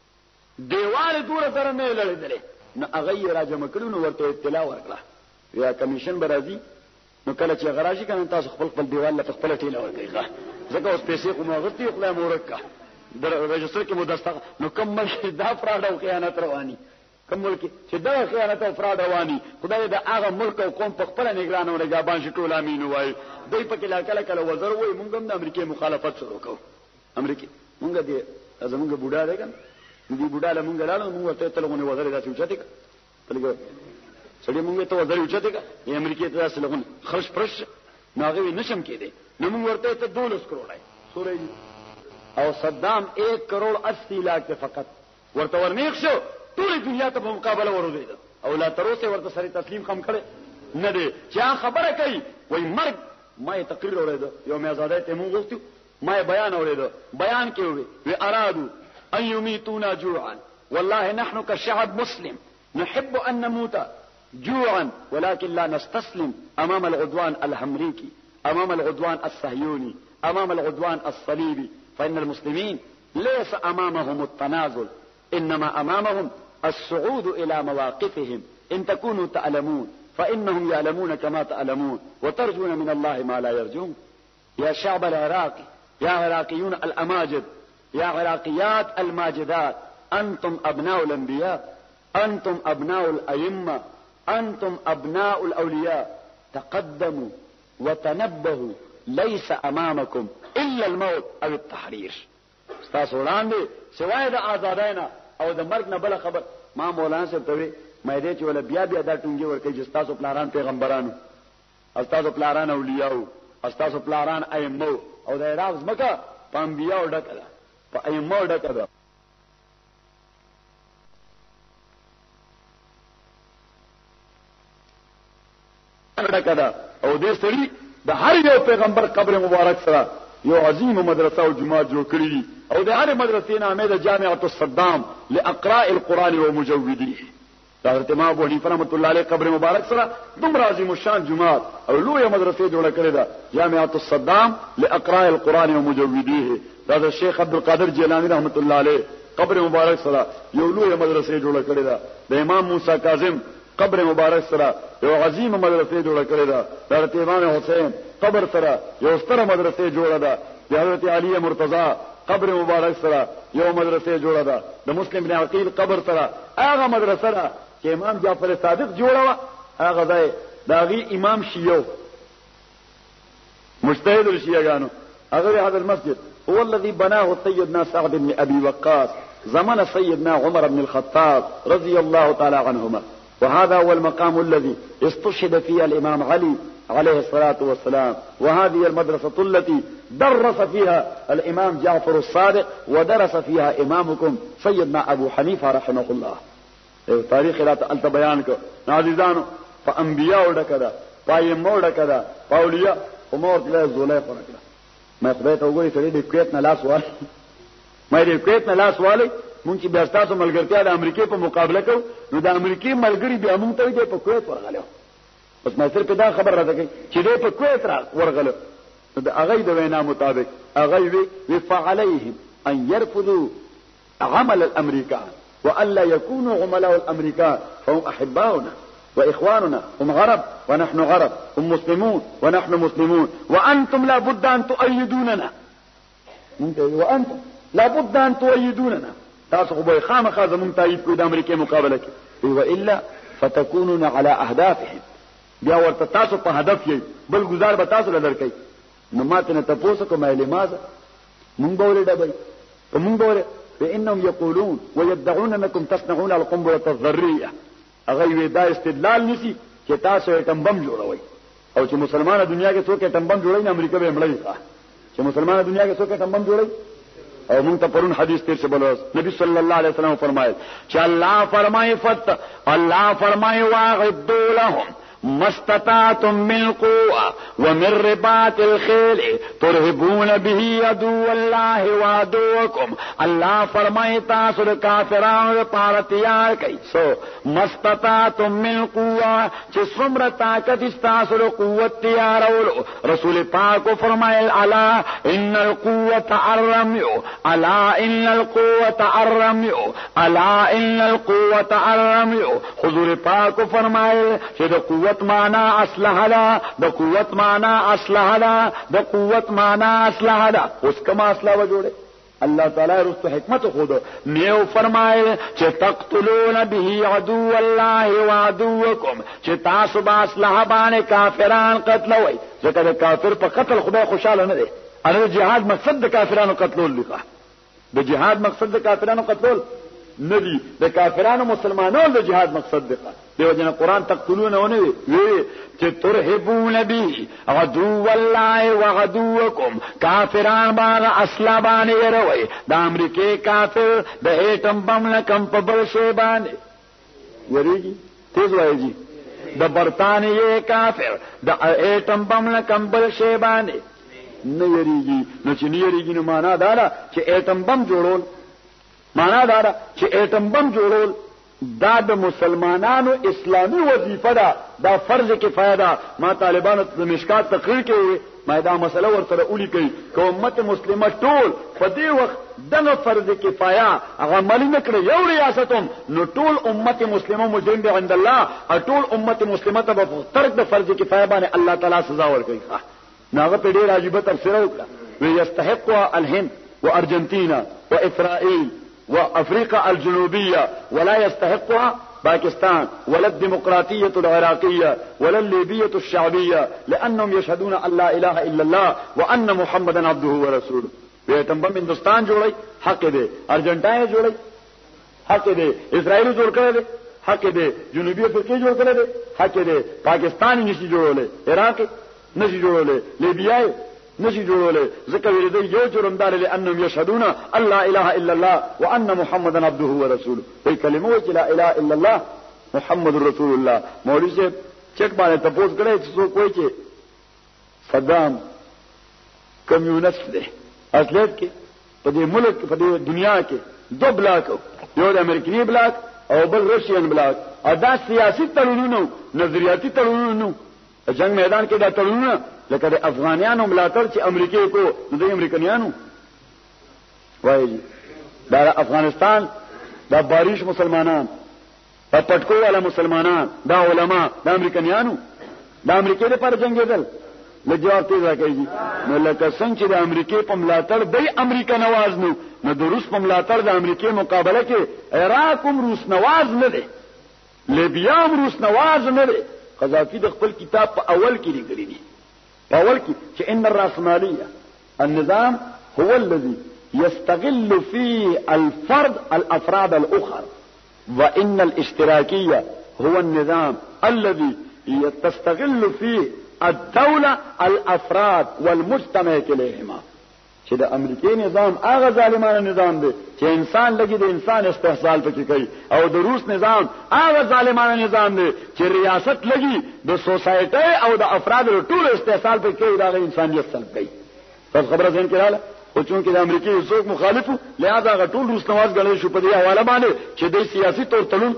Speaker 1: دیوال دور سره نه لړېدل نو هغه راجم کړو نو ورته اطلاع ورکړه یا کمیشن برازي نو کله چې غراشي کنه تاسو خپل خپل دیوال له خپل ټیله ورکړئ ځکه اوس پیسې کومه غلطي خپل مورکه در رجستر کې مدستق نو کوم ملک دا فراډ او خیانت رواني کوم ملک چې دا خیانت او فراډ رواني خدای دا هغه ملک او قوم په خپل نگران او نگهبان شي ټول امين وای دوی په کله کله کله وزر وای مونږ هم د امریکای مخالفت شروع کوو امریکای مونږ دې زمونږ بوډا دی کنه دې بوډا له مونږ لاله مونږ ته تلغونه وزر داسې اوچته تلګو سړي مونږ ته وزر اوچته کې امریکای ته داسې لغونه خرج پرش ناغوي نشم کېده نو مونږ ورته ته دولس کروڑ سورې او صدام ایک کروڑ اسی لاکھ فقط ورته ورنیک شو ټول دنیا ته په مقابله ورودید او لا تر اوسه ورته سره تسلیم خم کړي نه دی چې خبره کوي وای مرګ ما تقریر اوریدو یو مې آزادۍ ته مونږ غوښتو ما بیان اوریدو بیان کې وي وی ارادو ان يميتونا جوعا والله نحن كشعب مسلم نحب ان نموت جوعا ولكن لا نستسلم امام العدوان الامريكي امام العدوان الصهيوني امام العدوان الصليبي فان المسلمين ليس امامهم التنازل انما امامهم الصعود الى مواقفهم ان تكونوا تعلمون فانهم يعلمون كما تعلمون وترجون من الله ما لا يرجون. يا شعب العراقي يا عراقيون الاماجد يا عراقيات الماجدات انتم ابناء الانبياء انتم ابناء الائمه انتم ابناء الاولياء تقدموا وتنبهوا ليس امامكم الا الموت او التحرير. تاسو وړاندې سوای د آزادینا او د مرګ نه بل خبر ما مولانا صاحب ته مې دې چې ولا بیا بیا دا ټونګي ورکې چې تاسو پلاران پیغمبرانو تاسو پلاران اولیاء تاسو پلاران ائمه او د عراق زمکه په انبیاء ډکه ده په ائمه ډکه ده. ډکه او دې سړي د هر یو پیغمبر قبر مبارک سره یو عظیم مدرسه او جماعت جوړ کړی او د هر مدرسې نامه د جامعه الصدام لاقراء القران ومجوديه. حضرت امام ابو حنیفه رحمۃ اللہ علیہ قبر مبارک سره دومره عظیم الشان جماعت او لوی مدرسې جوړ کړی دا جامعه الصدام لاقراء القران ومجوديه. دا شیخ عبد القادر جیلانی رحمۃ اللہ علیہ قبر مبارک سره یو لوی مدرسې جوړ کړی دا د امام موسی کاظم قبر مبارک سره یو عظیم مدرسې جوړ کړی دا د حضرت امام حسین قبر سره یو ستره مدرسې جوړه ده د حضرت علی مرتضی قبر مبارک سره یو مدرسې جوړه ده د مسلم بن عقیل قبر سره هغه مدرسه ده چې امام جعفر صادق جوړه وا هغه ځای داغي امام شیعو مجتهد الشیعاګانو هغه هذا المسجد هو الذي بناه سيدنا سعد بن ابي وقاص زمن سيدنا عمر بن الخطاب رضي الله تعالى عنهما. وهذا هو المقام الذي استشهد فيه الإمام علي عليه الصلاة والسلام. وهذه المدرسة التي درس فيها الإمام جعفر الصادق ودرس فيها إمامكم سيدنا أبو حنيفة رحمه الله. تاريخ لا تألت بيانك عزيزانو فأنبياء لكذا فأيمو لكذا فأولياء ومورت لا الزولاء فرقنا ما خبيت أقولي سريد الكويتنا لا سوال ما دې کویت نه لاس والی مونږ چې بیا تاسو ملګرتیا د امریکای په مقابله کو نو د امریکای ملګری بیا مونږ ته دې په کویت ورغلو بس ما صرف دا خبر راځي چې دې په کویت را ورغلو د هغه د وینا مطابق هغه وی فعليهم ان يرفضوا عمل الامريكان والا يكونوا عملاء الامريكان فهم احباؤنا واخواننا هم غرب ونحن غرب هم مسلمون ونحن مسلمون وانتم لا بد ان تؤيدوننا وانتم لا بد ان تؤيدوننا تاسو خو به خامخا زمون تایید کوي د امریکای مقابله کې والا فتكونون على اهدافهم بیا ورته تاسو په هدف یې بل گزار به تاسو لدر کوي نو ماته نه تاسو کومه لماذا مونږ بوله دبي مونږ بوله فانهم يقولون ويدعون انكم تصنعون القنبله الذريه هغه وی دا استدلال نسی چې تاسو ایټم بم جوړوي او چې مسلمانانه دنیا کې څوک ایټم بم جوړوي نه امریکا به مړی ښه چې مسلمانانه دنیا کې څوک ایټم بم جوړوي او مونږ ته پرون حدیث تیر څه بولو نبی صلی الله علیه وسلم فرمایل چې الله فرمایي فت الله فرمایي واعدوا لهم ما استطعتم من قوة ومن رباط الخيل ترهبون به عدو الله وعدوكم الله فرمائے تاسو د کافرانو لپاره تیار کړئ سو ما استطعتم من قوة چې څومره طاقت تاسو د قوت تیارولو رسول پاک فرمایل الا ان القوة الرمي الا ان القوة الرمي الا ان القوة الرمي حضور پاک فرمایل چې د قوت معنا اسلحه ده د قوت معنا اسلحه ده د قوت معنا اسلحه ده اوس کوم اسلحه جوړه الله تعالی رسو حکمت خود نیو فرمایل چې تقتلون به عدو الله وعدوکم چې تاسو با اسلحه باندې کافران قتلوي ځکه د کافر په قتل خدای خوشاله نه دی ان جهاد مقصد د کافرانو قتلول دی د جهاد مقصد د کافرانو قتلول ندی د کافرانو مسلمانانو د جهاد مقصد دی دیو جن قرآن تقتلون ونه وی چې ترهبون به عدو الله وعدوکم کافران باندې اصلا باندې وروي د امریکای کافر د ایټم بم نه کم په بل شی باندې وریږي تیز وایي د برطانیې کافر د ایټم بم نه کمبل شی باندې نه یریږي. نو چې نه یریږي نو معنا دا ده چې ایټم بم جوړول معنا دا ده چې ایټم بم جوړول دا د مسلمانانو اسلامی وظیفه ده، دا فرض کفایه ده. ما طالبانو د مشکات تقریر کوي، ما دا مسله ورسره اولی کوي که امت مسلمه ټول په دې وخت دغه فرض کفایه هغه عملي نه کړي یو ریاست هم، نو ټول امت مسلمه مجرم به عند الله، ټول امت مسلمه ته په ترک د فرض کفایه باندې الله تعالی سزا ورکوي. نو هغه په ډېر عجیبه تفسیر وکړه، وی یستحق الهند وارجنتینا واسرائیل وافریقا الجنوبيه ولا يستحقها باكستان ولا الديمقراطية العراقية ولا الليبية الشعبية لأنهم يشهدون أن لا إله إلا الله وأن محمدا عبده ورسوله. ویتم بم هندوستان جوړي حق دی، ارجنټاین جوړي حق دی، اسرائیل جوړ کړی دی حق دی، جنوبي افریقا جوړ کړی دی حق دی، پاکستان نشي جوړولې، عراق نشي جوړولې، لیبیا نشي جوړولې، ځکه ویل دی یو جرمدار لانهم يشهدون ان لا اله الا الله وان محمدا عبده ورسوله. وی کلمه چې لا اله الا الله محمد رسول الله. مولوی صاحب چک باندې تاسو کړئ چې څوک وایي چې صدام کمیونست دی، اصلیت کې په دې ملک په دې دنیا کې دو بلاک، یو د امریکایي بلاک او بل روسیان بلاک، ادا سیاسي تړونونه نظریاتي تړونونه جنگ میدان کې دا تړونونه لکه د افغانانو ملاتړ چې امریکای کو نو د امریکایانو وایي دا افغانستان دا باریش مسلمانان دا پټکو والا مسلمانان دا علما دا امریکایانو دا امریکای لپاره جنگیدل. له جواب تیز راکېږي نو لکه څنګه چې د امریکای په ملاتړ دی امریکا نواز نو نو د روس په ملاتړ د امریکای مقابله کې عراق هم روس نواز نه دی، لیبیا هم روس نواز نه دی. قذافي د خپل کتاب په اول کې لیکلي دي، په اول کې چې ان الراسماليه النظام هو الذي يستغل فيه الفرد الافراد الاخر وان الاشتراكيه هو النظام الذي تستغل فيه الدوله الافراد والمجتمع كليهما. چې د امریکای نظام هغه ظالمانه نظام دی چې انسان لګي د انسان استحصال پکې کوي، او د روس نظام هغه ظالمانه نظام دی چې ریاست لګي د سوسایټي او د افراد ټول استحصال پکې کوي، دا انسانیت سلب کوي. تاسو خبره ځین کړه خو چون کې د امریکای څوک مخالفو لہذا هغه ټول روس نواز غړي شو په دې حواله باندې چې د سیاسي تور تلون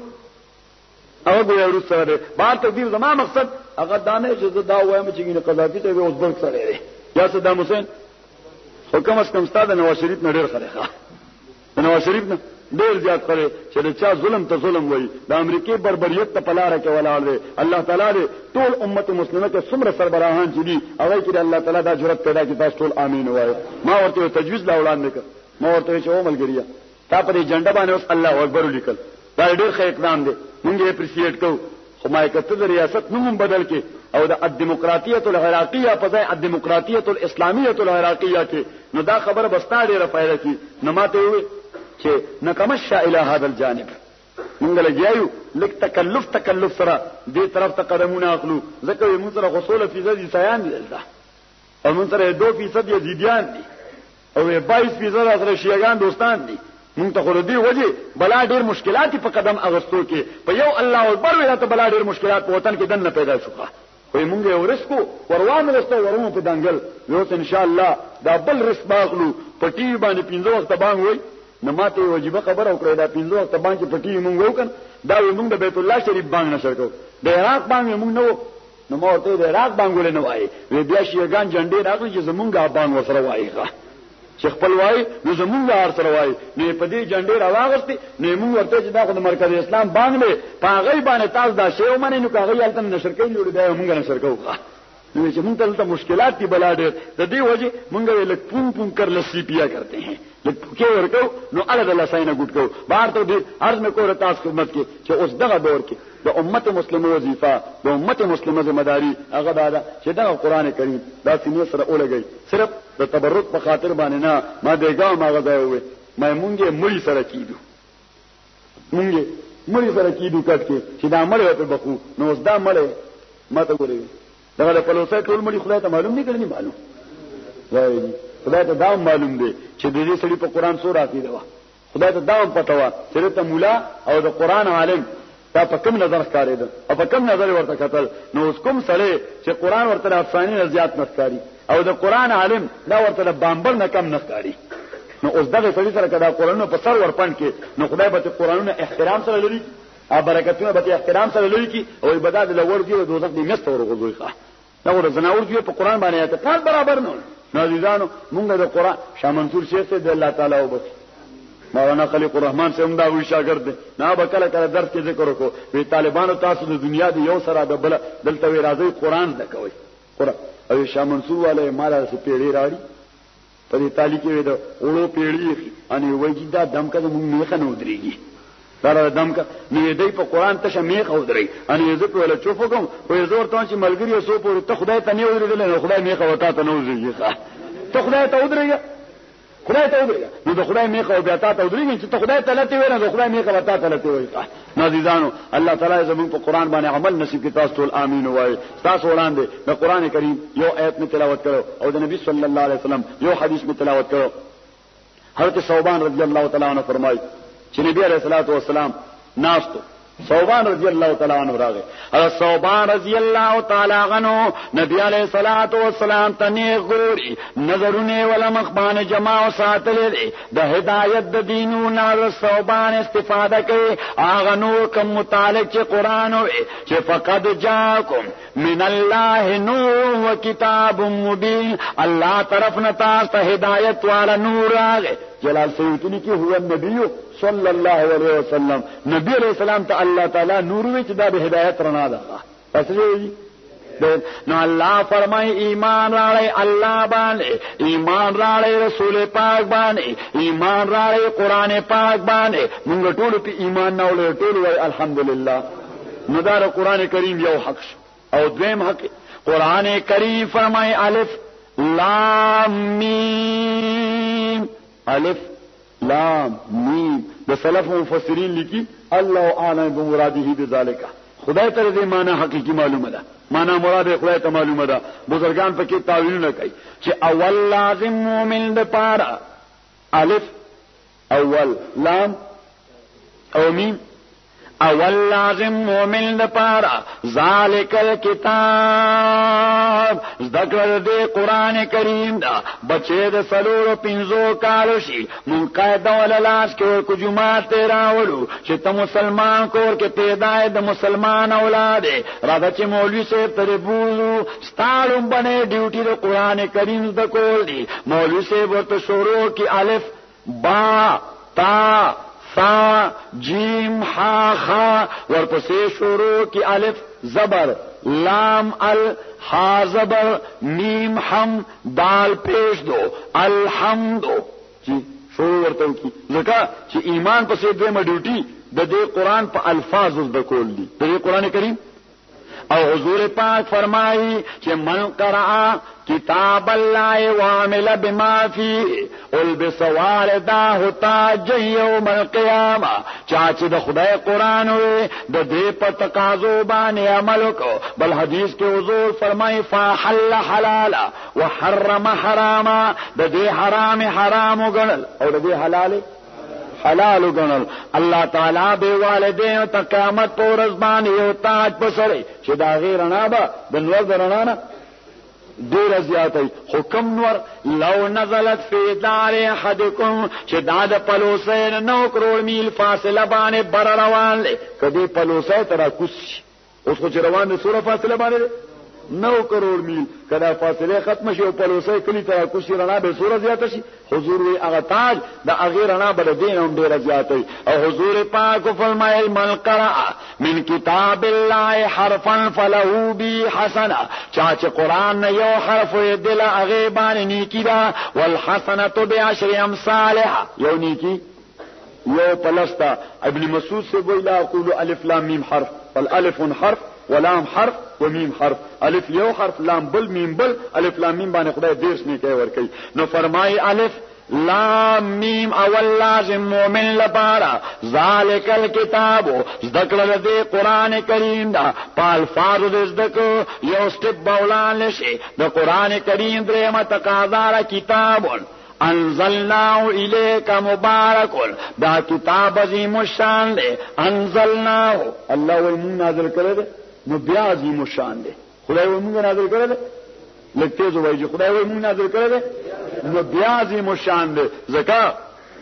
Speaker 1: او ګویا روس سره دی. بار تقدیر زما مقصد هغه دانه چې دا وایم چې ګینه قذافي ته اوس بل سره دی یا صدام حسین حکم اس کم ستاد نواز شریف نه ډیر خره ښه نواز شریف نه ډیر زیات خره چې د چا ظلم ته ظلم وای د امریکای بربریت ته پلاره کې ولاړ دی. الله تعالی دې ټول امت مسلمه کې څومره سربراهان چې دي هغه کې الله تعالی دا جرأت پیدا کړي تاسو ټول امين وایي. ما ورته تجویز لا وړاندې کړ، ما ورته چې او ملګریا تا په جنډه باندې اوس الله اکبر لیکل دا ډیر ښه اقدام دی، موږ یې اپریشیټ کوو. خو ما کته د ریاست نوم بدل کې او د الدیمقراطیت العراقیه په ځای الدیمقراطیت الاسلامیه العراقیه کې نو دا خبره بستا ډیره فائدہ کی نه ماته وي چې نکمش الى هذا الجانب موږ لګیایو لک تکلف تکلف سره دې طرف ته قدمونه اخلو ځکه موږ سره غصول فیصد عیسایان دي او موږ سره دو فیصد یزیدیان دي او باییس فیصد سره شیعاګان دوستان دي. مونږ ته خو دې وجه بلا ډېر مشکلات په قدم اغستو کې په یو الله اکبر ویل ته بلا ډېر مشکلات په وطن کې دنه پیدا شوه. خو مونږ یو رسکو وروان رسته ورمو په دنګل یو ان شاء الله دا بل رس باغلو په ټي وي باندې پینځه وخت باندې وای نه ماته واجب خبر او کړی دا پینځه وخت باندې په ټي وي مونږ وکړ دا مونږ د بیت الله شریف باندې نشر کو د عراق باندې مونږ نو نو مو ته د عراق باندې نه وای وی بیا شیګان جنډې راغلي چې زمونږه باندې وسره وای ښه چې خپل وای نو زمونږ هر سره وای نه په دې جنډې راوغستې نه مونږ ورته چې دا خو د مرکز اسلام باندې په غي باندې تاسو دا شی ومنه نو کاغی الته نشر کوي نو دا مونږ نشر کوو نو چې مونږ ته مشکلات دي بلا ډېر د دې وجه مونږ لک پون پون کر لسی پیا کرتے ہیں لک کې ورکو نو الله الله ساينه ګټ کو بهر ته دې عرض مې کوله تاسو خدمت کې چې اوس دغه دور کې د امت مسلمه وظیفه د امت مسلمه ذمہ داری هغه دا چې دا قران کریم دا سینې سره اولګي صرف د تبرک په خاطر باندې نه ما دغه ما غځای وې مې مونږه مړی سره کیدو مونږه مړی سره کیدو کټ کې چې دا مړ په بخو نو اوس دا مړ ماته ګورې دا د پلوصای ټول مړي خدای ته معلوم نه کړنی معلوم وایي خدای ته دا معلوم دی چې د دې سړي په قران سورہ کې دا خدای ته دا پته وا چې ته مولا او د قران عالم دا په کوم نظر ښکارېده او په کوم نظر ورته کتل. نو اوس کوم سړی چې قرآن ورته د افسانې نه زیات نه ښکاري او د قرآن عالم دا ورته د بامبر نه کم نه ښکاري، نو اوس دغه سړي سره که دا قرآنونه په سر ورپنډ کړي نو خدای به قرآنونه احترام سره لري او برکتونه به احترام سره لري کی او عبادت له ور دی د دوزخ دی مست ورغوي ښه دا ور زناور دی په قرآن باندې اعتقاد برابر نه. نو عزیزانو مونږ د قرآن شاه منصور شیخ ته د الله تعالی او بس مولانا خلیق الرحمن سے عمدہ وی شاګرد دی نه به کله کله درس کې ذکر وکړو وی طالبانو تاسو د دنیا دی یو سره د بل دلته وی راځي قرآن زده کوي قرآن او شاه منصور والے مالا سي پیړی راړي په دې تالی کې د اولو پیړی ان وی دا دم کده مونږ نه خنو دريږي دا دم کا نه دی په قرآن ته شمیخ او دري ان یې زه په ولا چوف کوم او زور ته چې ملګری سو په ته خدای ته نه ورېدل نه خدای میخه وتا ته نه وځي ته خدای ته ودرېږه خدای ته ودرېږه نو د خدای میخه او بیا ته ودرېږي چې ته خدای ته لته وینې د خدای میخه وتا ته لته وایي. نازیزانو الله تعالی زموږ په قرآن باندې عمل نصیب کړي تاسو ټول امين وایي. تاسو وړاندې د قرآن کریم یو آیت می تلاوت کړو او د نبی صلی الله علیه وسلم یو حدیث می تلاوت کړو. حضرت ثوبان رضی الله تعالی عنہ فرمایي چې نبی علیہ الصلوۃ والسلام ناستو ثوبان رضی الله تعالی عنہ راغی. حضرت ثوبان رضی الله تعالی عنہ نبی علیہ الصلوۃ والسلام ته غوري نظرونه ولا مخبان جماع ساتل د هدایت د دینو نه ثوبان استفاده کوي هغه نور کوم متعلق چې قران او چې فقد جاءکم من الله نور و کتاب مبین الله طرف نه تاسو هدایت والا نور راغی. جلال سیوطی کی هو النبی صلی الله علیه وسلم نبی علیہ السلام ته الله تعالی نور وی چې دا به هدایت رڼا ده. پس وی نو الله فرمای ایمان راړی الله باندې ایمان راړی رسول پاک باندې ایمان راړی قران پاک باندې موږ ټول په ایمان نه ولې ټول وای الحمدلله. نو دا قران کریم یو حق او دویم حق قران کریم فرمای الف لام میم الف لام میم د سلف مفسرین لیکي الله اعلم بمراده بذالک خدای ته دې معنی حقيقي معلومه ده معنی مراد خدای ته معلومه ده. بزرگان پکې تعویل نه کوي چې اول لازم مومن د پاره الف اول لام او میم اول لازم مومن د پاره ذالک الکتاب ذکر دې قران کریم دا بچې د سلور پنځو کالو شي مون قاعده ولا لاس کې کو جمعات راوړو چې ته مسلمان کور کې پیدا د مسلمان اولاد راځه چې مولوی صاحب ته بوزو ستالم باندې ډیوټي د قران کریم د کول دي. مولوی صاحب ورته شروع کې الف با تا فا جیم حا خا ورپسې شروع کی الف زبر لام ال حا زبر میم حم دال پیش دو الحمد جی شروع ورته کی ځکه چې ایمان پسې دویمه ډیوټي د دې قران په الفاظو د کول دي د دې قران کریم. او حضور پاک فرمایي چې من قرأ کتاب الله وعمل بما فيه البس والده تاج يوم القيامه چا چې د خدای قران وي د دې په تقاضو باندې عمل کو. بل حدیث کې حضور فرمایي فحل حلالا وحرم حراما د دې حرام حرام وګڼل او د دې حلال حلال وګڼل. الله تعالی به والدین ته قیامت پر ورځ باندې یو تاج پسړي چې دا غیر نه به د نور درنه نه ډیر زیاتې حکم نور لو نزلت فی دار احدکم چې دا د پلوسین نو کروڑ میل فاصله باندې بر روان لې کدی پلوسه تر کوس اوس خو روان دي سوره فاصله باندې نو کروڑ میل کدا فاصله ختم شي او پلوسه کلی تر کوس رڼا به سوره زیات شي. حضور وی هغه تاج د هغه رڼا بل دین هم ډیر زیاتې او حضور پاک فرمایل من قرأ من کتاب الله حرفا فله بی حسنه چا چې قران یو حرف دل هغه باندې نیکی دا والحسنه بعشر امثالها یو نیکی یو پلستا. ابن مسعود سے ویلا اقول الف لام میم حرف والالف حرف ولام حرف ومیم حرف الف یو حرف لام بل میم بل الف لام میم باندې خدای دیرش نه کوي ور کوي. نو فرمای الف لام میم اول لازم مومن لپاره ذالک الکتاب ذکر دې قران کریم دا پال فاض ذکر یو سټپ بولان لشي د قران کریم درېمه تقاضا کتاب انزلناه الیک مبارک دا کتاب عظیم الشان دی انزلناه الله وی مون نازل کړی دی نو بیا عظیم الشان دی خدای وی مون نازل کړی دی لکه ته وایي خدای وی مون نازل کړی دی نو بیا عظیم الشان دی زکا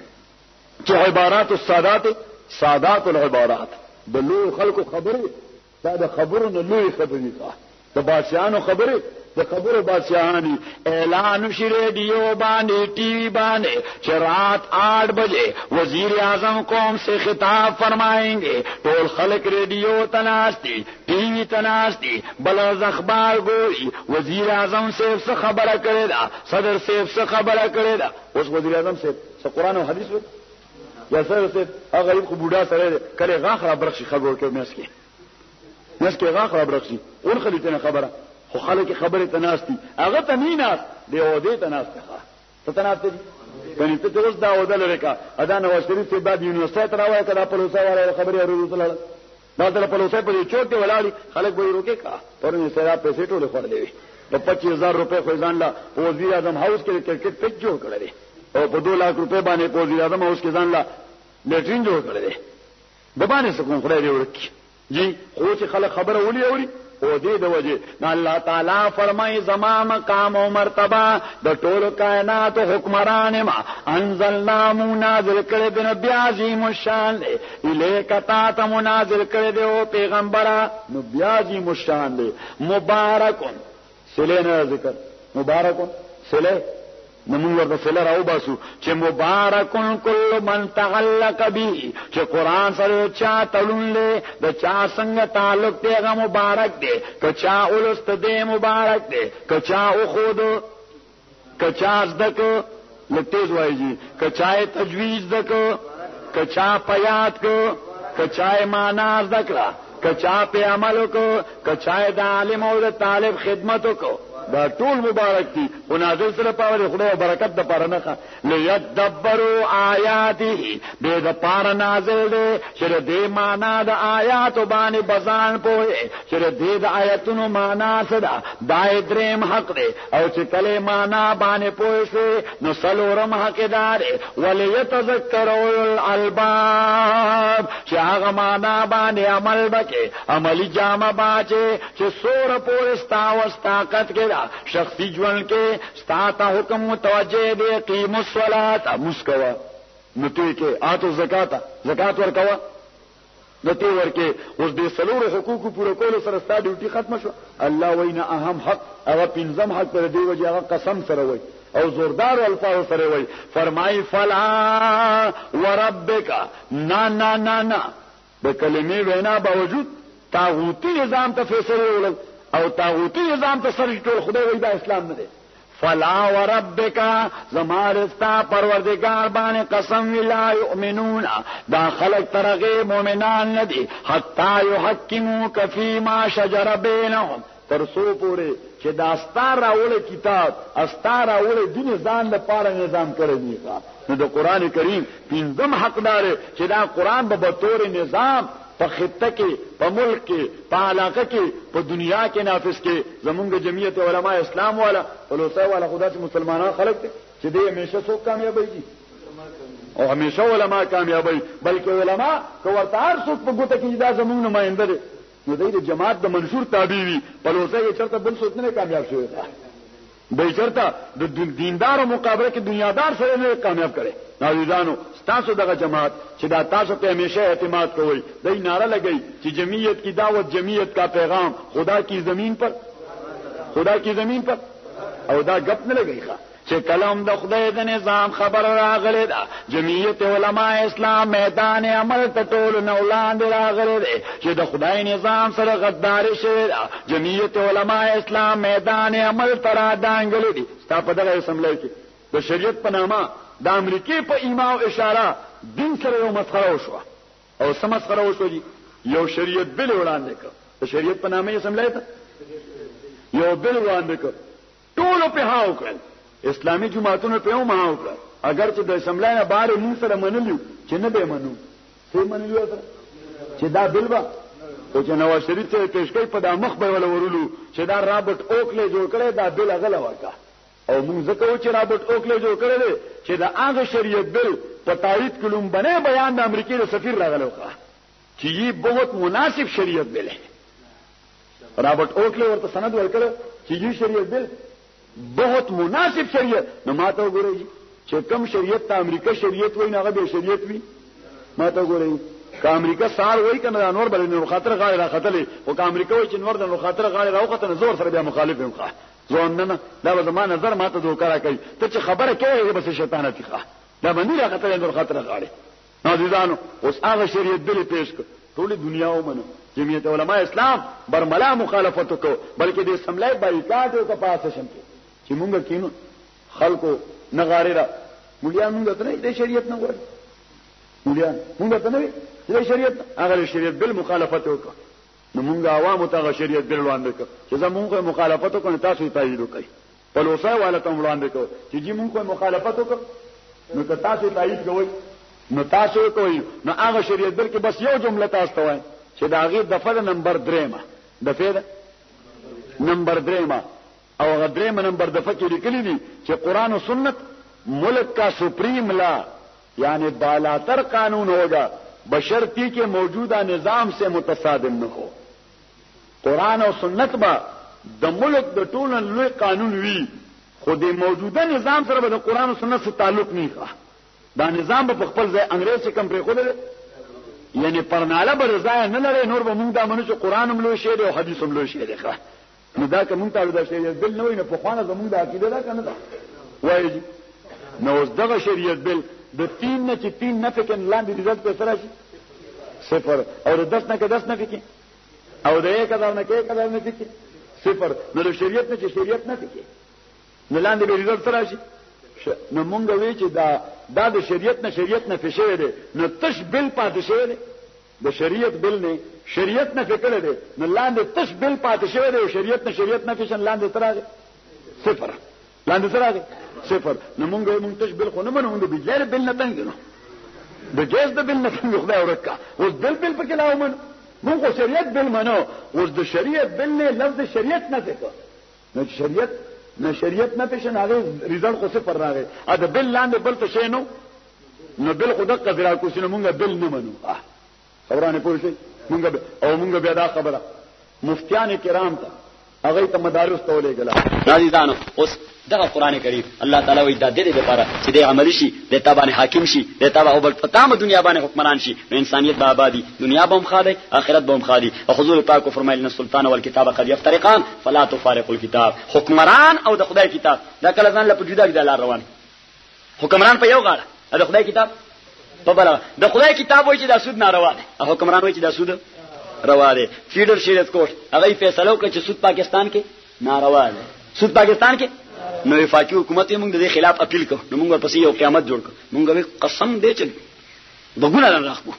Speaker 1: چې عبارات السادات سادات العبارات د لوی خلکو خبرې دا د خبرو نه لوی خبرې ده د بادشاہانو خبرې د خبرو بادشاہانی اعلان شي ریڈیو باندې ٹی وی باندې چې رات آٹھ بجے وزیر اعظم قوم سے خطاب فرمائیں گے ټول خلق ریڈیو تناستی ٹی وی تناستی بلوز اخبار گوئی وزیر اعظم سے څه خبره کړې ده صدر سے څه خبره کړې ده اوس وزیر اعظم سے څه قرآن او حدیث وایي یا سره سے هغه یو بوډا سره کله غاخ را برخي خبرو کې مېس کې مېس کې غاخ را برخي اون خلیته خبره خو خلک خبره تناستی هغه ته نه ناس دی او دې تناسته ته تناسته کني ته اوس دا ودل ریکا ادا نواز شریف ته بعد یونیورسيټ راوای کړه په لوسه والا خبره ورو وصله دا د په لوسه په چوټه ولاړی خلک به روکه کا پرې سره پیسې ټوله خورلې په پچیس هزار روپے خو ځان لا وزیر اعظم هاوس کې کرکټ پچ جوړ کړی او په دو لاکھ روپے باندې وزیر اعظم هاوس کې ځان لا لیټرین جوړ کړی د باندې څه کوم خدای دې ورکی جی خو چې خلک خبره ولي اوري او دې د وجه نه الله تعالی فرمای زما مقام او مرتبه د ټولو کائنات حکمران ما انزلنا منازل کړه د نبی عظیم الشان الیک تا ته منازل کړه د پیغمبره نبی عظیم الشان دی مبارکون سلینا ذکر مبارکون سله نمون ورته سله راو باسو چې مبارکون کل من تعلق به چې قران سره چا تړون له د چا څنګه تعلق دی هغه مبارک دی کچا اولست دی مبارک دی کچا او خود کچا زدک لتیز وایي کچا تجویز دک کچا پیات کو کچا معنا زدکړه کچا په عمل کو کچا د عالم او د طالب خدمت کو دا ټول مبارک دي او نازل سره پاوله خدای برکت د پاره نه لیدبروا آیاته به د پاره نازل دي چې د معنا د آیات باندې بزان پوهه چې د آیاتونو معنا څه ده دای دریم حق دی او چې کله معنا باندې پوه شي نو سلورم حقدار وليتذكر الالباب چې هغه معنا باندې عمل وکړي عملی جامه باچه چې سور پورستا واستاقت کې شخصی ژوند کې ستاته حکم متوجه دی قیم الصلاه مسکوا نته کې آتو زکات زکات ورکوا نته ورکه اوس دې سلور حقوق پوره کول سره ستاسو ډیوټي ختم شو الله وینا اهم حق او پنځم حق پر دی وجه هغه قسم سره وای او زوردار الفاظ سره وای فرمای فلا وربک نا نا نا نا د کلمې وینا باوجود طاغوتی نظام ته فیصله ولل او طاغوتی نظام ته سر ټول خدای وای دا اسلام نه دی فلا وربک زمارستا پروردگار باندې قسم لا یؤمنون دا خلق ترغه مؤمنان ندي حتا یحکموک فیما شجر بینهم ترسو پوره چې دا ستاره اول کتاب استاره اول دین ځان لپاره نظام کړی دی نو د قران کریم پنځم حقدار چې دا قران به تور نظام په خطه کې په ملک کې په علاقه کې په دنیا کې نافذ کې زمونږ جمعیت علماء اسلام والا فلسفه والا خدا چې مسلمانان خلق دي چې دې همیشه څوک کامیابی دي او همیشه علماء کامیابی بلکې علماء کو ورته هر څوک په ګوته کې دا زمونږ نمائنده دي نو د جماعت د منشور تابع وي فلسفه چرته بل څوک نه کامیاب شوی دی چرته د دیندار مقابله کې دنیادار سره نه کامیاب کړي ناویدانو تاسو دغه جماعت چې دا تاسو په همیشه اعتماد کوئ دای نعره لګی چې جمعیت کی دعوت جمعیت کا پیغام خدا کی زمین پر خدا کی زمین پر او دا غپ نه لګی ښا چې کلام د خدای د نظام خبر راغلی دا جمعیت علماء اسلام میدان عمل ته ټول نولاند راغلی دی چې د خدای نظام سره غداری شوی دا جمعیت علماء اسلام میدان عمل ترا دانګلی دي ستا په دغه اسمبلی کې د شریعت په نامه د امریکای په ایما او اشاره دین سره یو مسخره وشو او سم مسخره وشو دي یو شریعت بل وړاندې کړ د شریعت په نامه یې سملای ته یو بل وړاندې کړ ټول په هاو کړ اسلامي جماعتونو په یو مهاو کړ اگر چې د اسمبلی نه بار موږ سره منلیو چې نه به منو څه منلیو سره چې دا بل با او چې نواز شریف ته پیشکې په د مخ به ول ورولو چې دا رابرټ اوکلې جوړ کړي دا بل غل ورکا او موږ ځکه چې رابرټ اوکلي جوړ کړی دی چې دا هغه شریعت بل په تایید کلم بنے بیان د امریکای د سفیر راغلی وکړه چې یہ بہت مناسب شریعت بل ہے. رابرټ اوکلي ورته سند ورکړ چې یہ شریعت بل بہت مناسب شریعت. نو ماته وګورئ چې کوم شریعت ته امریکا شریعت وای نه هغه به شریعت وي. ماته وګورئ که امریکا سار وای کنه نور بل نور خاطر غاړه را خطلې او که امریکا وای چې نور د نور خاطر غاړه راو خطر زور سره بیا مخالف یم ښه ځوان نه دا به زما نظر ماته دوکا کوي ته چې خبره کوي بس شیطان تی ښه دا باندې را خطر نور خاطر غاړه. نو ځانو اوس هغه شریعت بل پیش کړ ټول دنیا ومنه. جمعیت علماء اسلام برملا مخالفت وکړو بلکې د اسمبلی بایکاټ او کپاسشن کې چې مونږ کینو خلکو نغاری را مولیان مونږ ته نه د شریعت نه وایي مولیان مونږ ته نه د شریعت هغه شریعت بل مخالفت وکړه. نو مونږ عوام ته شریعت بل وړاندې کړ چې زمونږ مخالفت وکړو تاسو یې تایید وکړئ. په لوسای والا ته وړاندې کړ چې جی مونږ مخالفت وکړو نو که تاسو تایید کوئ نو تاسو کوئ نو هغه شریعت بل کې بس یو جمله تاسو ته وایي چې دا غي دفعه نمبر درېمه د فعل نمبر درېمه او هغه درېمه نمبر دفعه کې لیکلي دي چې قرآن او سنت ملک کا سپریم لا یعنی بالاتر قانون ہوگا بشرطی کے موجودہ نظام سے متصادم نہ ہو. قرآن او سنت با د ملک د ټول لوی قانون وی خو د موجوده نظام سره د قرآن او سنت سره تعلق نه ښه. دا نظام په خپل ځای انګريز کم پرې خو لري یعنی پرناله بر ځای نه لري نور به موږ دا منو چې قرآن هم لوی شی دی او حدیث هم لوی شی دی ښه. نو دا که موږ ته د شریعت بل نه وي نه په خوانه زموږ د عقیده دا کنه دا وایي نو اوس دغه شریعت بل د تین نه چې تین نه فکر لاندې رضایت په سره شي صفر او د دس نه کې دس نه فکر او د یک هزار نه کې یک هزار نه فکر صفر. نو د شریعت نه چې شریعت نه فکر نه لاندې به رضایت سره شي. نو مونږ وی چې دا دا د شریعت نه شریعت نه فشې دی نو تش بل پاتې شوی دی د شریعت بل نه شریعت نه فکر دی نو لاندې تش بل پاتې شوی دی او شریعت نه شریعت نه فشن لاندې تراغه صفر لاندې تراغه صفر. نو مونږ مونږ تش بل خو نه منو د بجیر بل نه تنګ نو د جیز د بل نه تنګ خدای ورکا اوس بل بل پکې لاو منو مونږ شریعت بل منو اوس د شریعت بل نه لفظ شریعت نه فکر نو شریعت نه شریعت نه پېښ نه هغه رضا خو صفر راغی ا د بل لاندې بل څه شي نو نو بل خو دغه ذرا کو شنو مونږ بل نه منو خبرانه پوه شئ مونږ او مونږ بیا دا خبره مفتیان کرام ته هغه ته مدارس ته ولېګلا عزیزانو. اوس دغه قران کریم الله تعالی وی د دې لپاره چې د عملی شي د تابانه حاکم شي د تابع او بل فتامه دنیا باندې حکمران شي نو انسانيت به آبادی دنیا به هم خاله آخرت به هم خالي. او حضور پاک فرمایلی السلطان والکتاب قد يفترقان فلا تفارقوا الكتاب. حکمران او د خدای کتاب دا کله ځان له جدا جدا لار روان حکمران په یو غاړه د خدای کتاب په بل د خدای کتاب وایي چې دا سود ناروا دی او حکمران وایي چې دا سود روا دی. فیډرل شریعت کوټ هغه فیصله وکړه چې سود پاکستان کې ناروا دی سود پاکستان کې نو وفاقي حکومت یې موږ د خلاف اپیل کړ نو موږ ورپسې یو قیامت جوړ کړ موږ به قسم دې چې وګونه راخو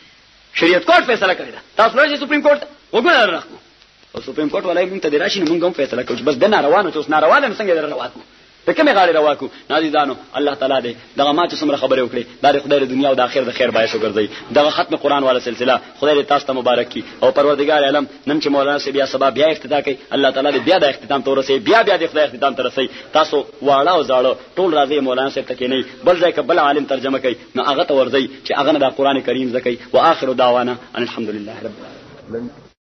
Speaker 1: شریعت کوټ فیصله کړی دا تاسو راځي سپریم کورټ وګونه راخو او سپریم کورټ ولای موږ ته دراشي موږ هم فیصله کوو بس د ناروا نه اوس ناروا نه څنګه درواتو ته کومه غاړي رواکو نازیدانو الله تعالی دې دغه ما چې څومره خبره وکړي دا د خدای د دنیا او د آخرت د خیر باعث وګرځي. دغه ختم قران والا سلسله خدای دې تاسو ته مبارک کړي او پروردگار عالم نن چې مولانا سی بیا سبا بیا افتتاح کوي الله تعالی دې بیا د اختتام تور رسي بیا بیا د خدای اختتام تر رسي. تاسو واړه او زاړه ټول راځي مولانا سی ته کې نه بل ځای کبل عالم ترجمه کوي نو هغه ته ورځي چې هغه د قران کریم زکي واخر دعوانا ان الحمدلله رب العالمین.